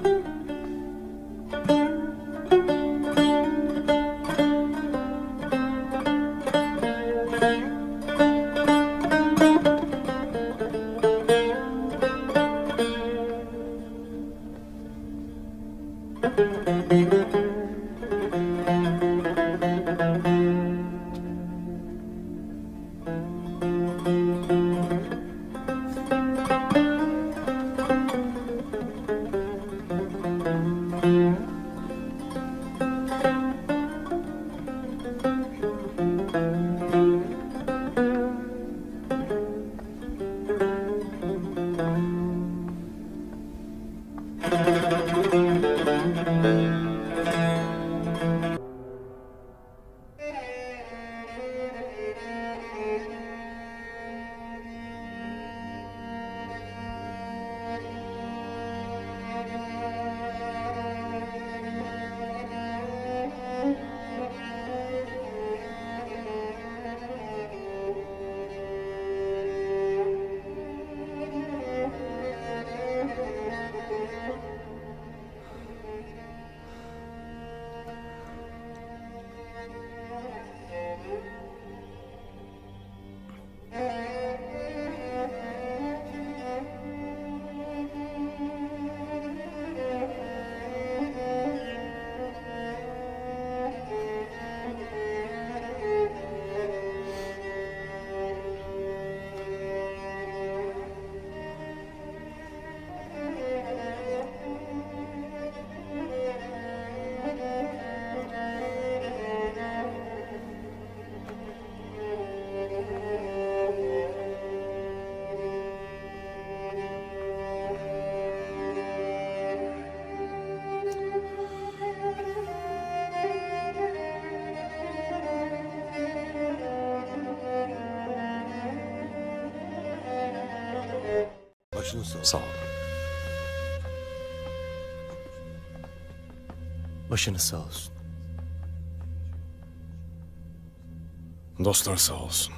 Başınız sağ olsun. Sağ ol. Başınız sağ olsun. Dostlar sağ olsun.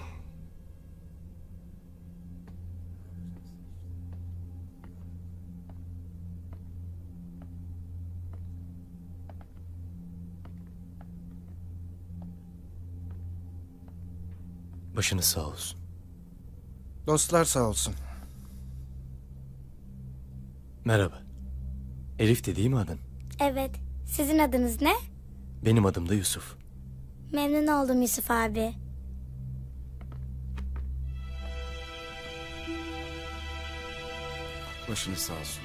Başınız sağ olsun. Dostlar sağ olsun. Merhaba. Elif de değil mi adın? Evet. Sizin adınız ne? Benim adım da Yusuf. Memnun oldum Yusuf abi. Başınız sağ olsun.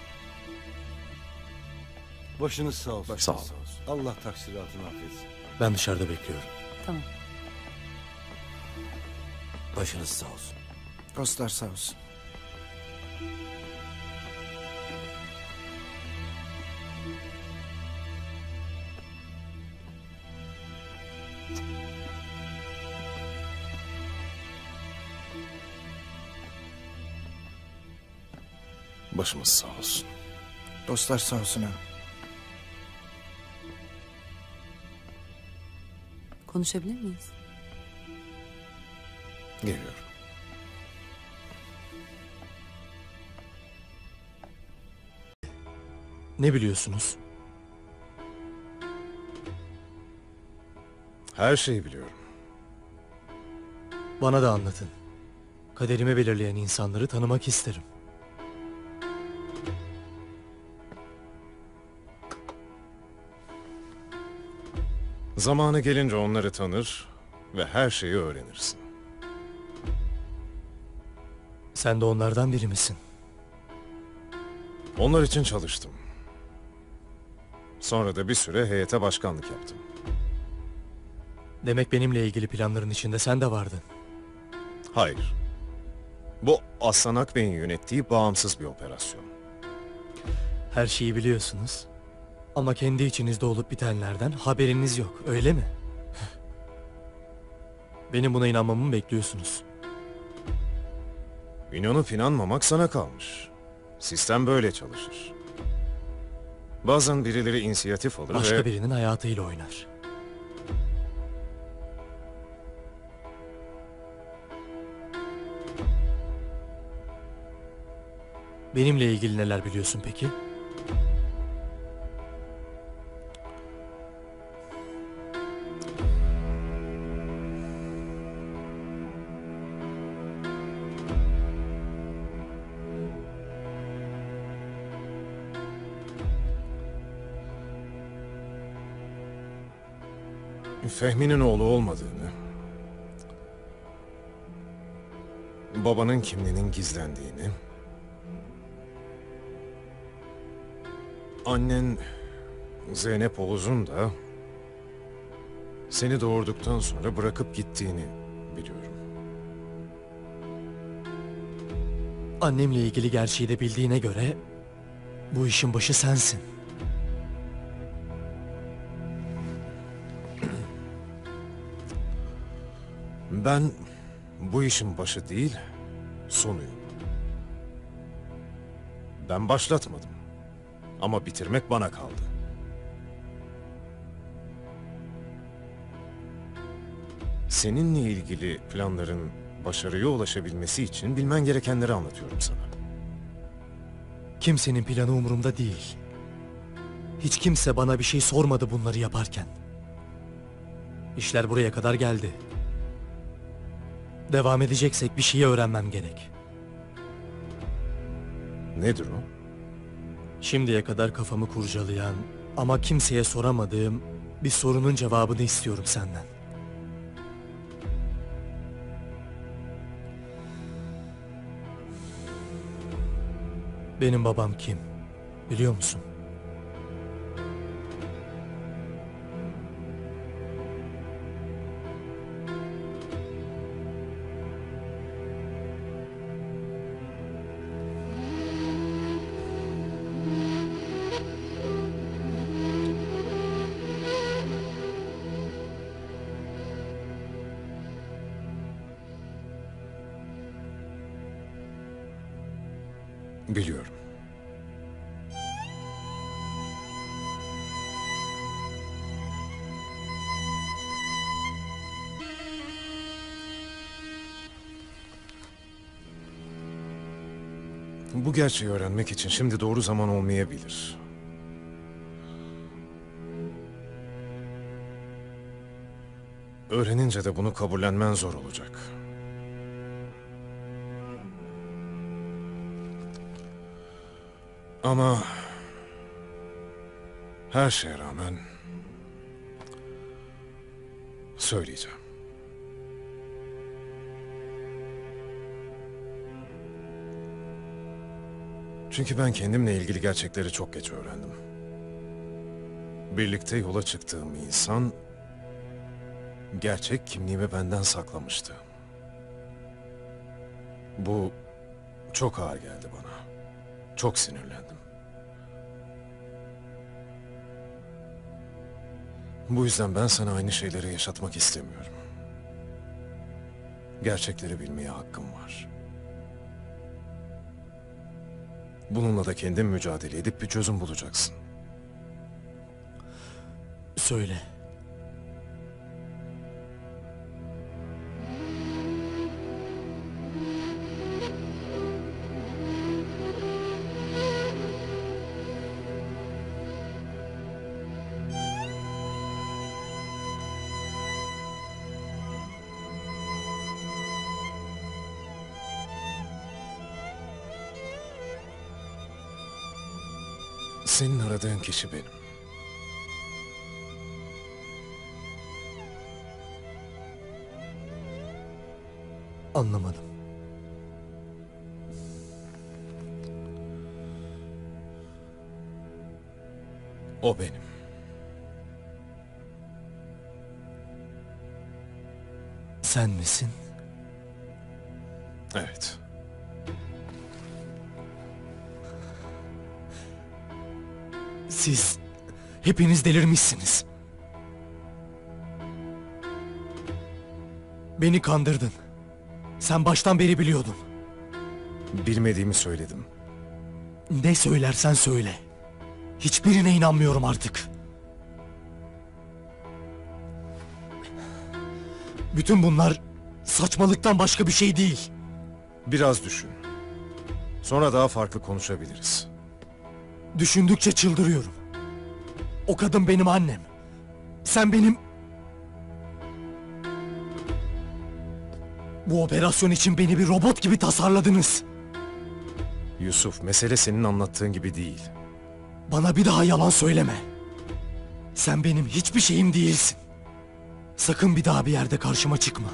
Başınız sağ olsun. Sağ ol. Allah taksiratını affetsin. Ben dışarıda bekliyorum. Tamam. Başınız sağ olsun. Dostlar sağ olsun. Başımız sağ olsun. Dostlar sağ olsun ha. Konuşabilir miyiz? Geliyorum. Ne biliyorsunuz? Her şeyi biliyorum. Bana da anlatın. Kaderimi belirleyen insanları tanımak isterim. Zamanı gelince onları tanır ve her şeyi öğrenirsin. Sen de onlardan biri misin? Onlar için çalıştım. Sonra da bir süre heyete başkanlık yaptım. Demek benimle ilgili planların içinde sen de vardın. Hayır. Bu Aslan Akbey'in yönettiği bağımsız bir operasyon. Her şeyi biliyorsunuz. Ama kendi içinizde olup bitenlerden haberiniz yok, öyle mi? Benim buna inanmamı mı bekliyorsunuz? İnanıp inanmamak sana kalmış. Sistem böyle çalışır. Bazen birileri inisiyatif alır Başka ve... birinin hayatıyla oynar. Benimle ilgili neler biliyorsun peki? Fehmi'nin oğlu olmadığını, babanın kimliğinin gizlendiğini, annen Zeynep Oğuz'un da seni doğurduktan sonra bırakıp gittiğini biliyorum. Annemle ilgili gerçeği de bildiğine göre bu işin başı sensin. Ben bu işin başı değil, sonuyum. Ben başlatmadım. Ama bitirmek bana kaldı. Seninle ilgili planların başarıya ulaşabilmesi için bilmen gerekenleri anlatıyorum sana. Kimsenin planı umurumda değil. Hiç kimse bana bir şey sormadı bunları yaparken. İşler buraya kadar geldi. Devam edeceksek bir şeyi öğrenmem gerek. Nedir o? Şimdiye kadar kafamı kurcalayan ama kimseye soramadığım bir sorunun cevabını istiyorum senden. Benim babam kim? Biliyor musun? Biliyorum. Bu gerçeği öğrenmek için şimdi doğru zaman olmayabilir. Öğrenince de bunu kabullenmen zor olacak. Ama her şeye rağmen söyleyeceğim. Çünkü ben kendimle ilgili gerçekleri çok geç öğrendim. Birlikte yola çıktığım insan gerçek kimliğimi benden saklamıştı. Bu çok ağır geldi bana. Çok sinirlendim. Bu yüzden ben sana aynı şeyleri yaşatmak istemiyorum. Gerçekleri bilmeye hakkım var. Bununla da kendin mücadele edip bir çözüm bulacaksın. Söyle. Senin aradığın kişi benim. Anlamadım. O benim. Sen misin? Evet. Siz hepiniz delirmişsiniz. Beni kandırdın. Sen baştan beri biliyordun. Bilmediğimi söyledim. Ne söylersen söyle. Hiçbirine inanmıyorum artık. Bütün bunlar saçmalıktan başka bir şey değil. Biraz düşün. Sonra daha farklı konuşabiliriz. Düşündükçe çıldırıyorum. O kadın benim annem. Sen benim... Bu operasyon için beni bir robot gibi tasarladınız. Yusuf, mesele senin anlattığın gibi değil. Bana bir daha yalan söyleme. Sen benim hiçbir şeyim değilsin. Sakın bir daha bir yerde karşıma çıkma.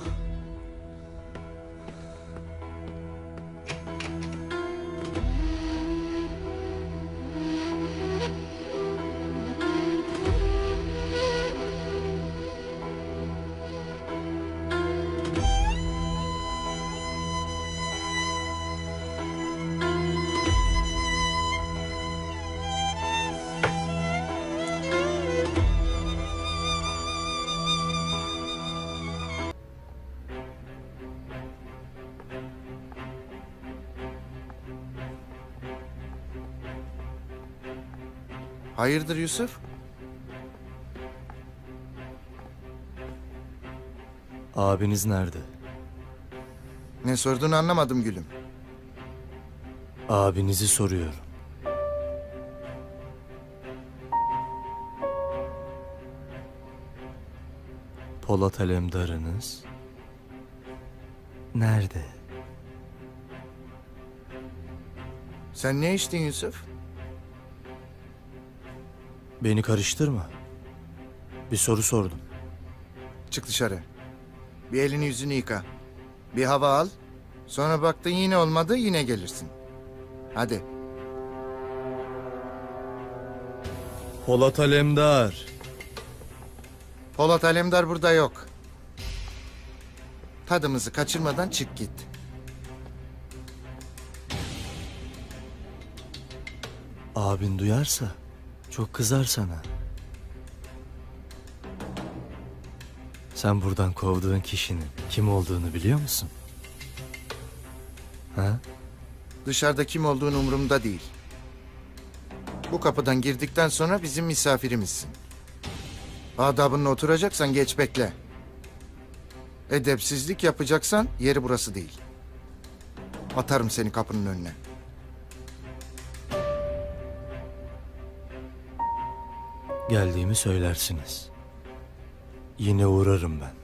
Hayırdır Yusuf? Abiniz nerede? Ne sorduğunu anlamadım gülüm. Abinizi soruyorum. Polat Alemdar'ınız nerede? Sen ne içtin Yusuf? Beni karıştırma. Bir soru sordum. Çık dışarı. Bir elini yüzünü yıka. Bir hava al. Sonra baktın yine olmadı, yine gelirsin. Hadi. Polat Alemdar. Polat Alemdar burada yok. Tadımızı kaçırmadan çık git. Abin duyarsa çok kızar sana. Sen buradan kovduğun kişinin kim olduğunu biliyor musun? Ha? Dışarıda kim olduğun umurumda değil. Bu kapıdan girdikten sonra bizim misafirimizsin. Adabınla oturacaksan geç bekle. Edepsizlik yapacaksan yeri burası değil. Atarım seni kapının önüne. Geldiğimi söylersiniz. Yine uğrarım ben.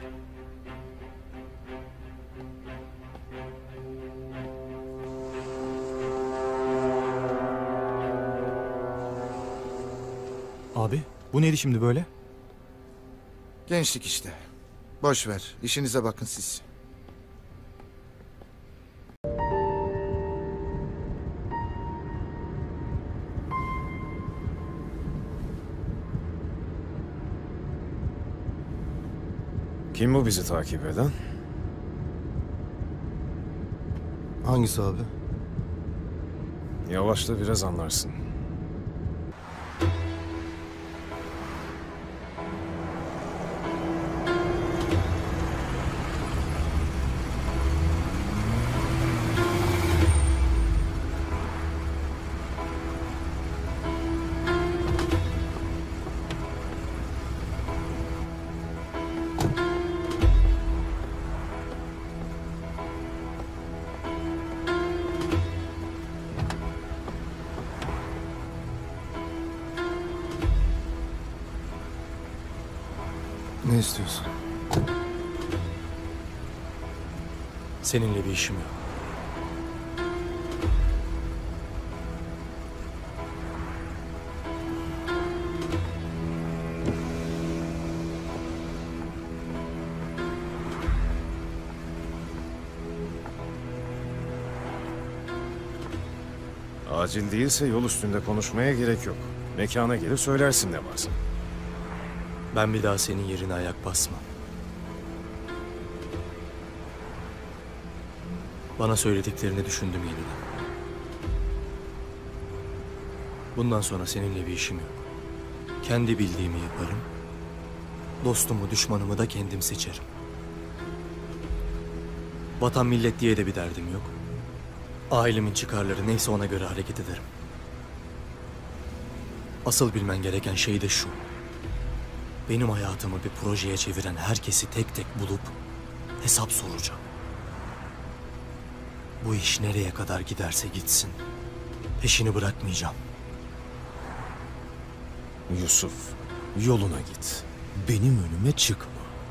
Abi bu neydi şimdi böyle? Gençlik işte. Boş ver. İşinize bakın siz. Kim bu bizi takip eden? Hangisi abi? Yavaşla biraz anlarsın. Ne istiyorsun? Seninle bir işim yok. Acil değilse yol üstünde konuşmaya gerek yok. Mekana gelir söylersin ne varsa. Ben bir daha senin yerine ayak basmam. Bana söylediklerini düşündüm yeniden. Bundan sonra seninle bir işim yok. Kendi bildiğimi yaparım. Dostumu, düşmanımı da kendim seçerim. Vatan millet diye de bir derdim yok. Ailemin çıkarları neyse ona göre hareket ederim. Asıl bilmen gereken şey de şu. Benim hayatımı bir projeye çeviren herkesi tek tek bulup hesap soracağım. Bu iş nereye kadar giderse gitsin. Peşini bırakmayacağım. Yusuf, yoluna git. Benim önüme çıkma.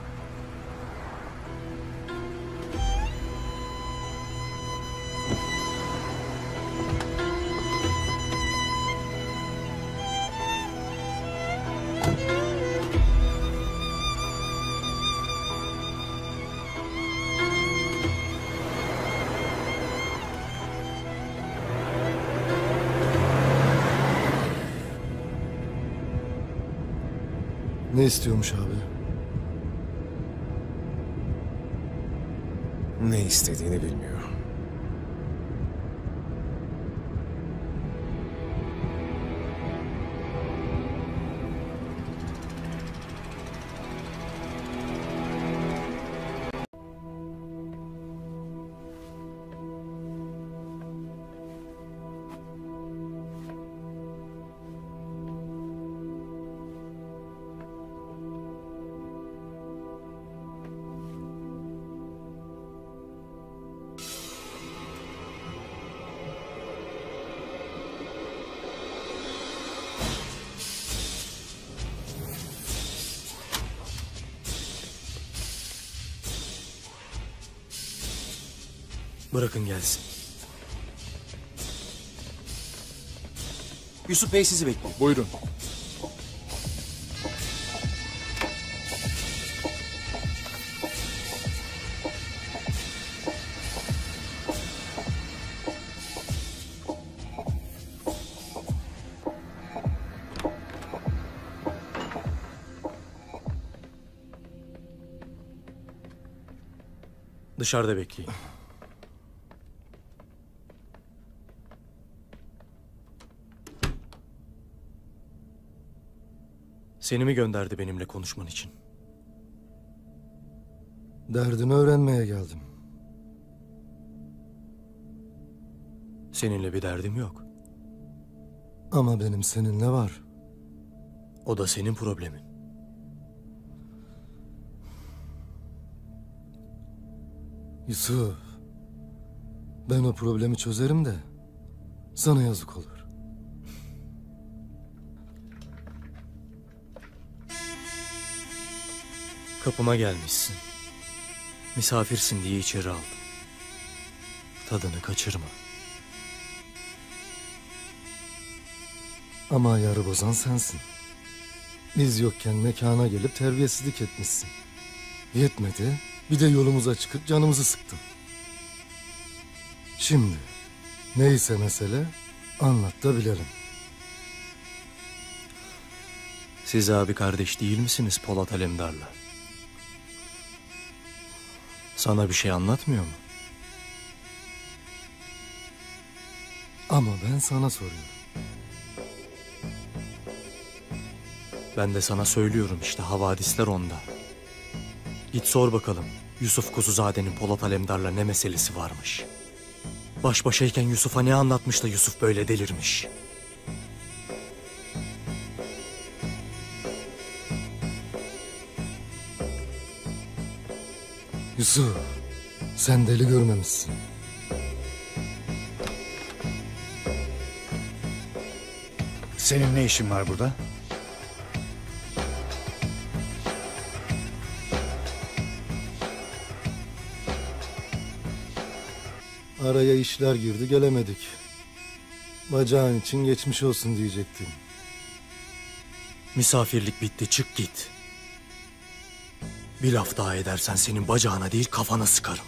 Ne istiyormuş abi? Ne istediğini bilmiyor. Bırakın gelsin. Yusuf Bey sizi bekliyor. Buyurun. Dışarıda bekleyin. Seni mi gönderdi benimle konuşman için? Derdini öğrenmeye geldim. Seninle bir derdim yok. Ama benim seninle var. O da senin problemin. Yusuf, ben o problemi çözerim de sana yazık olur. Kapıma gelmişsin. Misafirsin diye içeri aldım. Tadını kaçırma. Ama ayarı bozan sensin. Biz yokken mekana gelip terbiyesizlik etmişsin. Yetmedi, bir de yolumuza çıkıp canımızı sıktın. Şimdi neyse mesele anlat da bilelim. Siz abi kardeş değil misiniz Polat Alemdar'la? Sana bir şey anlatmıyor mu? Ama ben sana soruyorum. Ben de sana söylüyorum işte, havadisler onda. Git sor bakalım Yusuf Kuzuzade'nin Polat Alemdar'la ne meselesi varmış. Baş başayken Yusuf'a ne anlatmış da Yusuf böyle delirmiş. Yusuf, sen deli görmemişsin. Senin ne işin var burada? Araya işler girdi, gelemedik. Bacağın için geçmiş olsun diyecektim. Misafirlik bitti, çık git. Bir laf daha edersen senin bacağına değil kafana sıkarım.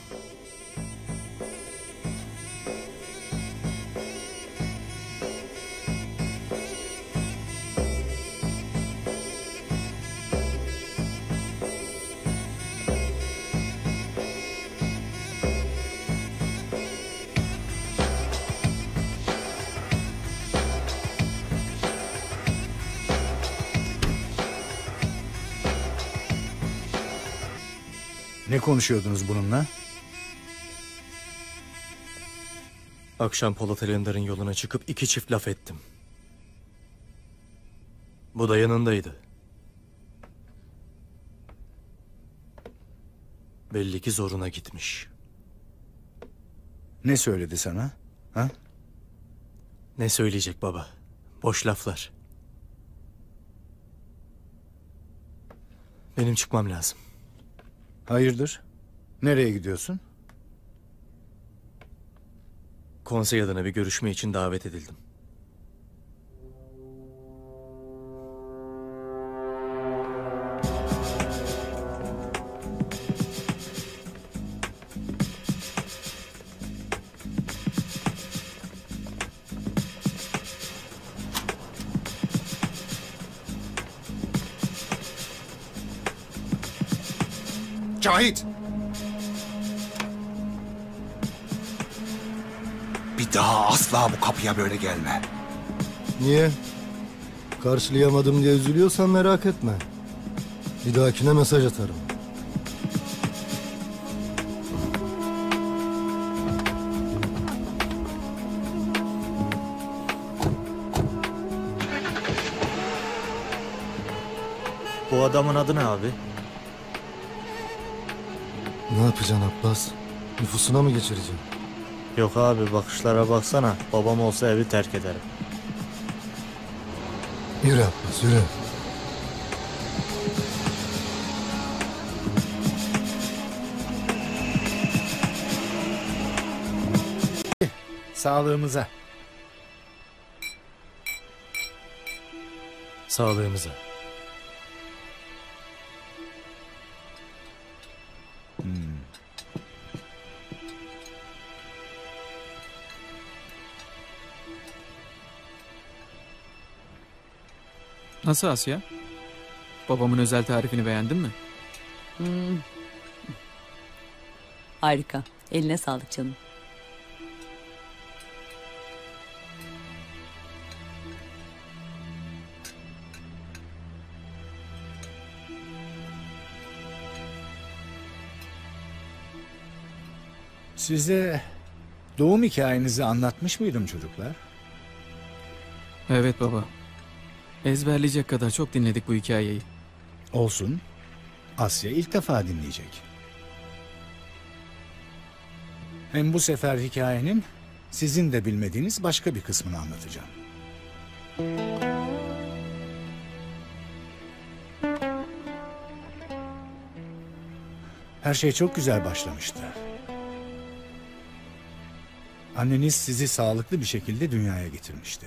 Ne konuşuyordunuz bununla? Akşam Polat Alemdar'ın yoluna çıkıp 2 çift laf ettim. Bu da yanındaydı. Belli ki zoruna gitmiş. Ne söyledi sana? Ha? Ne söyleyecek baba? Boş laflar. Benim çıkmam lazım. Hayırdır? Nereye gidiyorsun? Konsey adına bir görüşme için davet edildim. Cahit! Bir daha asla bu kapıya böyle gelme. Niye? Karşılayamadım diye üzülüyorsan merak etme. Bir dahakine mesaj atarım. Bu adamın adı ne abi? Ne yapacaksın Abbas? Nüfusuna mı geçireceksin? Yok abi, bakışlara baksana. Babam olsa evi terk ederim. Yürü Abbas, yürü. Sağlığımıza. Sağlığımıza. Nasıl Asya? Babamın özel tarifini beğendin mi? Harika. Eline sağlık canım. Size Doğum hikayenizi anlatmış mıydım çocuklar? Evet baba. Ezberleyecek kadar çok dinledik bu hikayeyi. Olsun. Asya ilk defa dinleyecek. Hem bu sefer hikayenin sizin de bilmediğiniz başka bir kısmını anlatacağım. Her şey çok güzel başlamıştı. Anneniz sizi sağlıklı bir şekilde dünyaya getirmişti.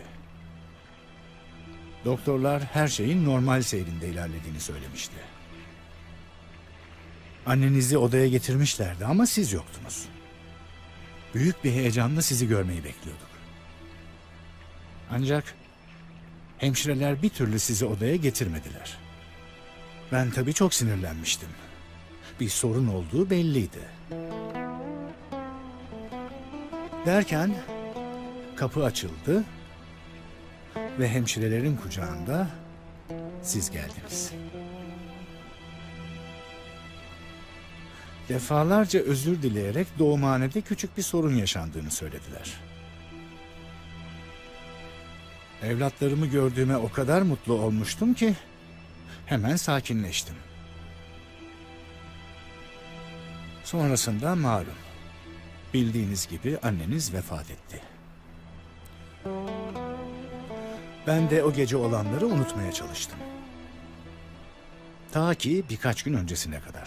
Doktorlar her şeyin normal seyrinde ilerlediğini söylemişti. Annenizi odaya getirmişlerdi ama siz yoktunuz. Büyük bir heyecanla sizi görmeyi bekliyorduk. Ancak hemşireler bir türlü sizi odaya getirmediler. Ben tabii çok sinirlenmiştim. Bir sorun olduğu belliydi. Derken kapı açıldı ve hemşirelerin kucağında siz geldiniz. Defalarca özür dileyerek doğumhanede küçük bir sorun yaşandığını söylediler. Evlatlarımı gördüğüme o kadar mutlu olmuştum ki hemen sakinleştim. Sonrasında malum, bildiğiniz gibi anneniz vefat etti. Ben de o gece olanları unutmaya çalıştım. Ta ki birkaç gün öncesine kadar.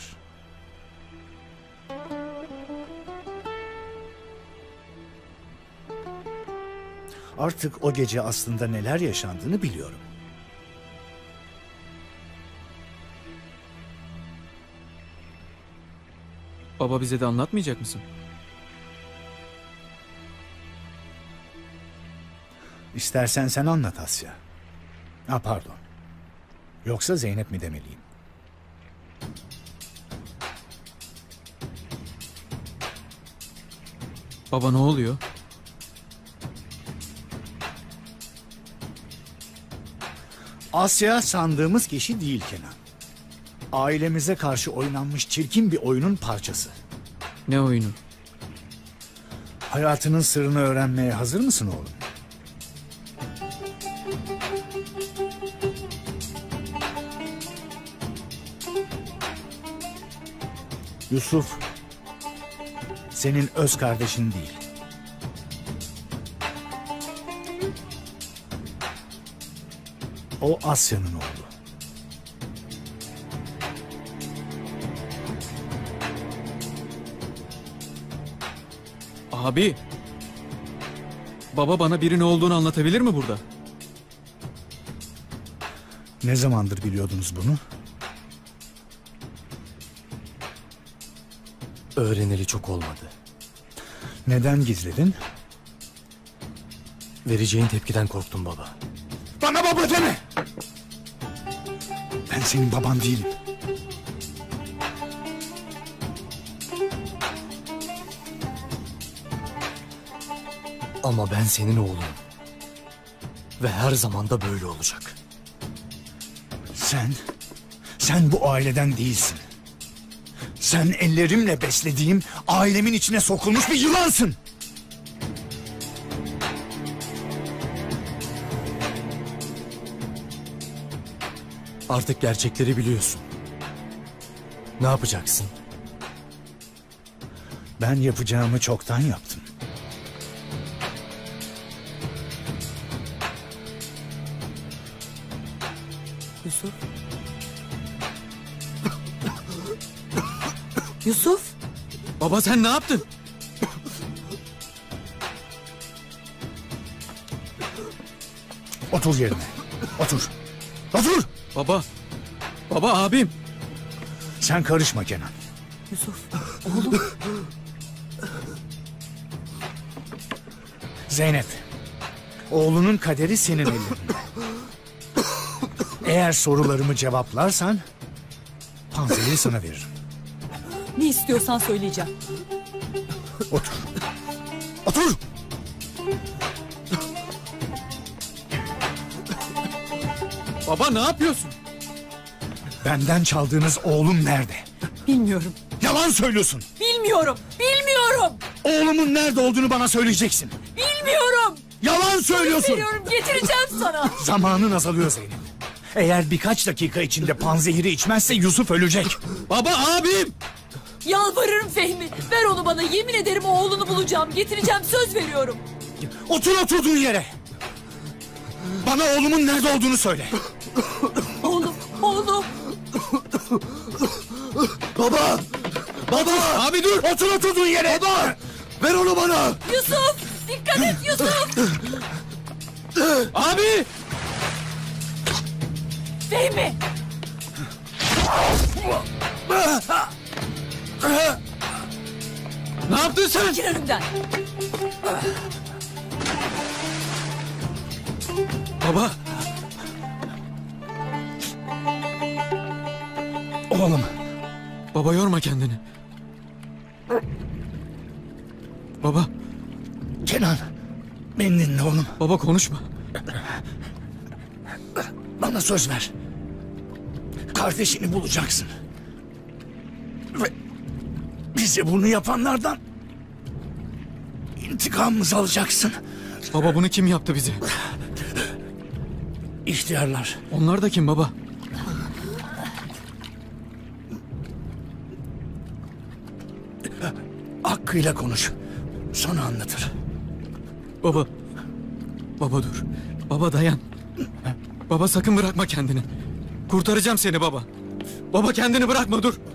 Artık o gece aslında neler yaşandığını biliyorum. Baba bize de anlatmayacak mısın? İstersen sen anlat Asya. Ha pardon. Yoksa Zeynep mi demeliyim? Baba ne oluyor? Asya sandığımız kişi değil Kenan. Ailemize karşı oynanmış çirkin bir oyunun parçası. Ne oyunu? Hayatının sırrını öğrenmeye hazır mısın oğlum? Yusuf, senin öz kardeşin değil. O Asya'nın oğlu. Abi. Baba bana birinin olduğunu anlatabilir mi burada? Ne zamandır biliyordunuz bunu? Öğreneli çok olmadı. Neden gizledin? Vereceğin tepkiden korktum baba. Bana baba deme! Ben senin baban değilim. Ama ben senin oğlun. Ve her zaman da böyle olacak. Sen bu aileden değilsin. Sen ellerimle beslediğim ailemin içine sokulmuş bir yılansın. Artık gerçekleri biliyorsun. Ne yapacaksın? Ben yapacağımı çoktan yaptım. Yusuf. Yusuf. Baba sen ne yaptın? Otur yerine. Otur. Otur! Baba. Baba abim. Sen karışma Kenan. Yusuf. Oğlum. Zeynep. Oğlunun kaderi senin ellerinde. Eğer sorularımı cevaplarsan panzehiri sana veririm. Ne istiyorsan söyleyeceğim. Otur. Otur! Baba ne yapıyorsun? Benden çaldığınız oğlum nerede? Bilmiyorum. Yalan söylüyorsun. Bilmiyorum. Bilmiyorum. Oğlumun nerede olduğunu bana söyleyeceksin. Bilmiyorum. Yalan söylüyorsun. Veriyorum, getireceğim sana. Zamanın azalıyor Zeynep. Eğer birkaç dakika içinde panzehiri içmezse Yusuf ölecek. Baba, abim! Yalvarırım Fehmi. Ver onu bana. Yemin ederim oğlunu bulacağım. Getireceğim, söz veriyorum. Otur oturduğun yere. Bana oğlumun nerede olduğunu söyle. Oğlum. Baba! Baba! Abi dur! Otur oturduğun yere! Baba! Ver onu bana! Yusuf! Dikkat et Yusuf! Abi! Fehmi! Ne yaptın sen? Çekil önümden. Baba! Oğlum! Baba yorma kendini. Baba. Kenan! Beni dinle oğlum. Baba konuşma. Bana söz ver. Kardeşini bulacaksın. Ve bize bunu yapanlardan intikamımızı alacaksın. Baba bunu kim yaptı bize? İhtiyarlar. Onlar da kim baba? Hakkıyla konuş. Sonra anlatır. Baba. Baba dur. Baba dayan. Baba sakın bırakma kendini. Kurtaracağım seni baba. Baba kendini bırakma dur.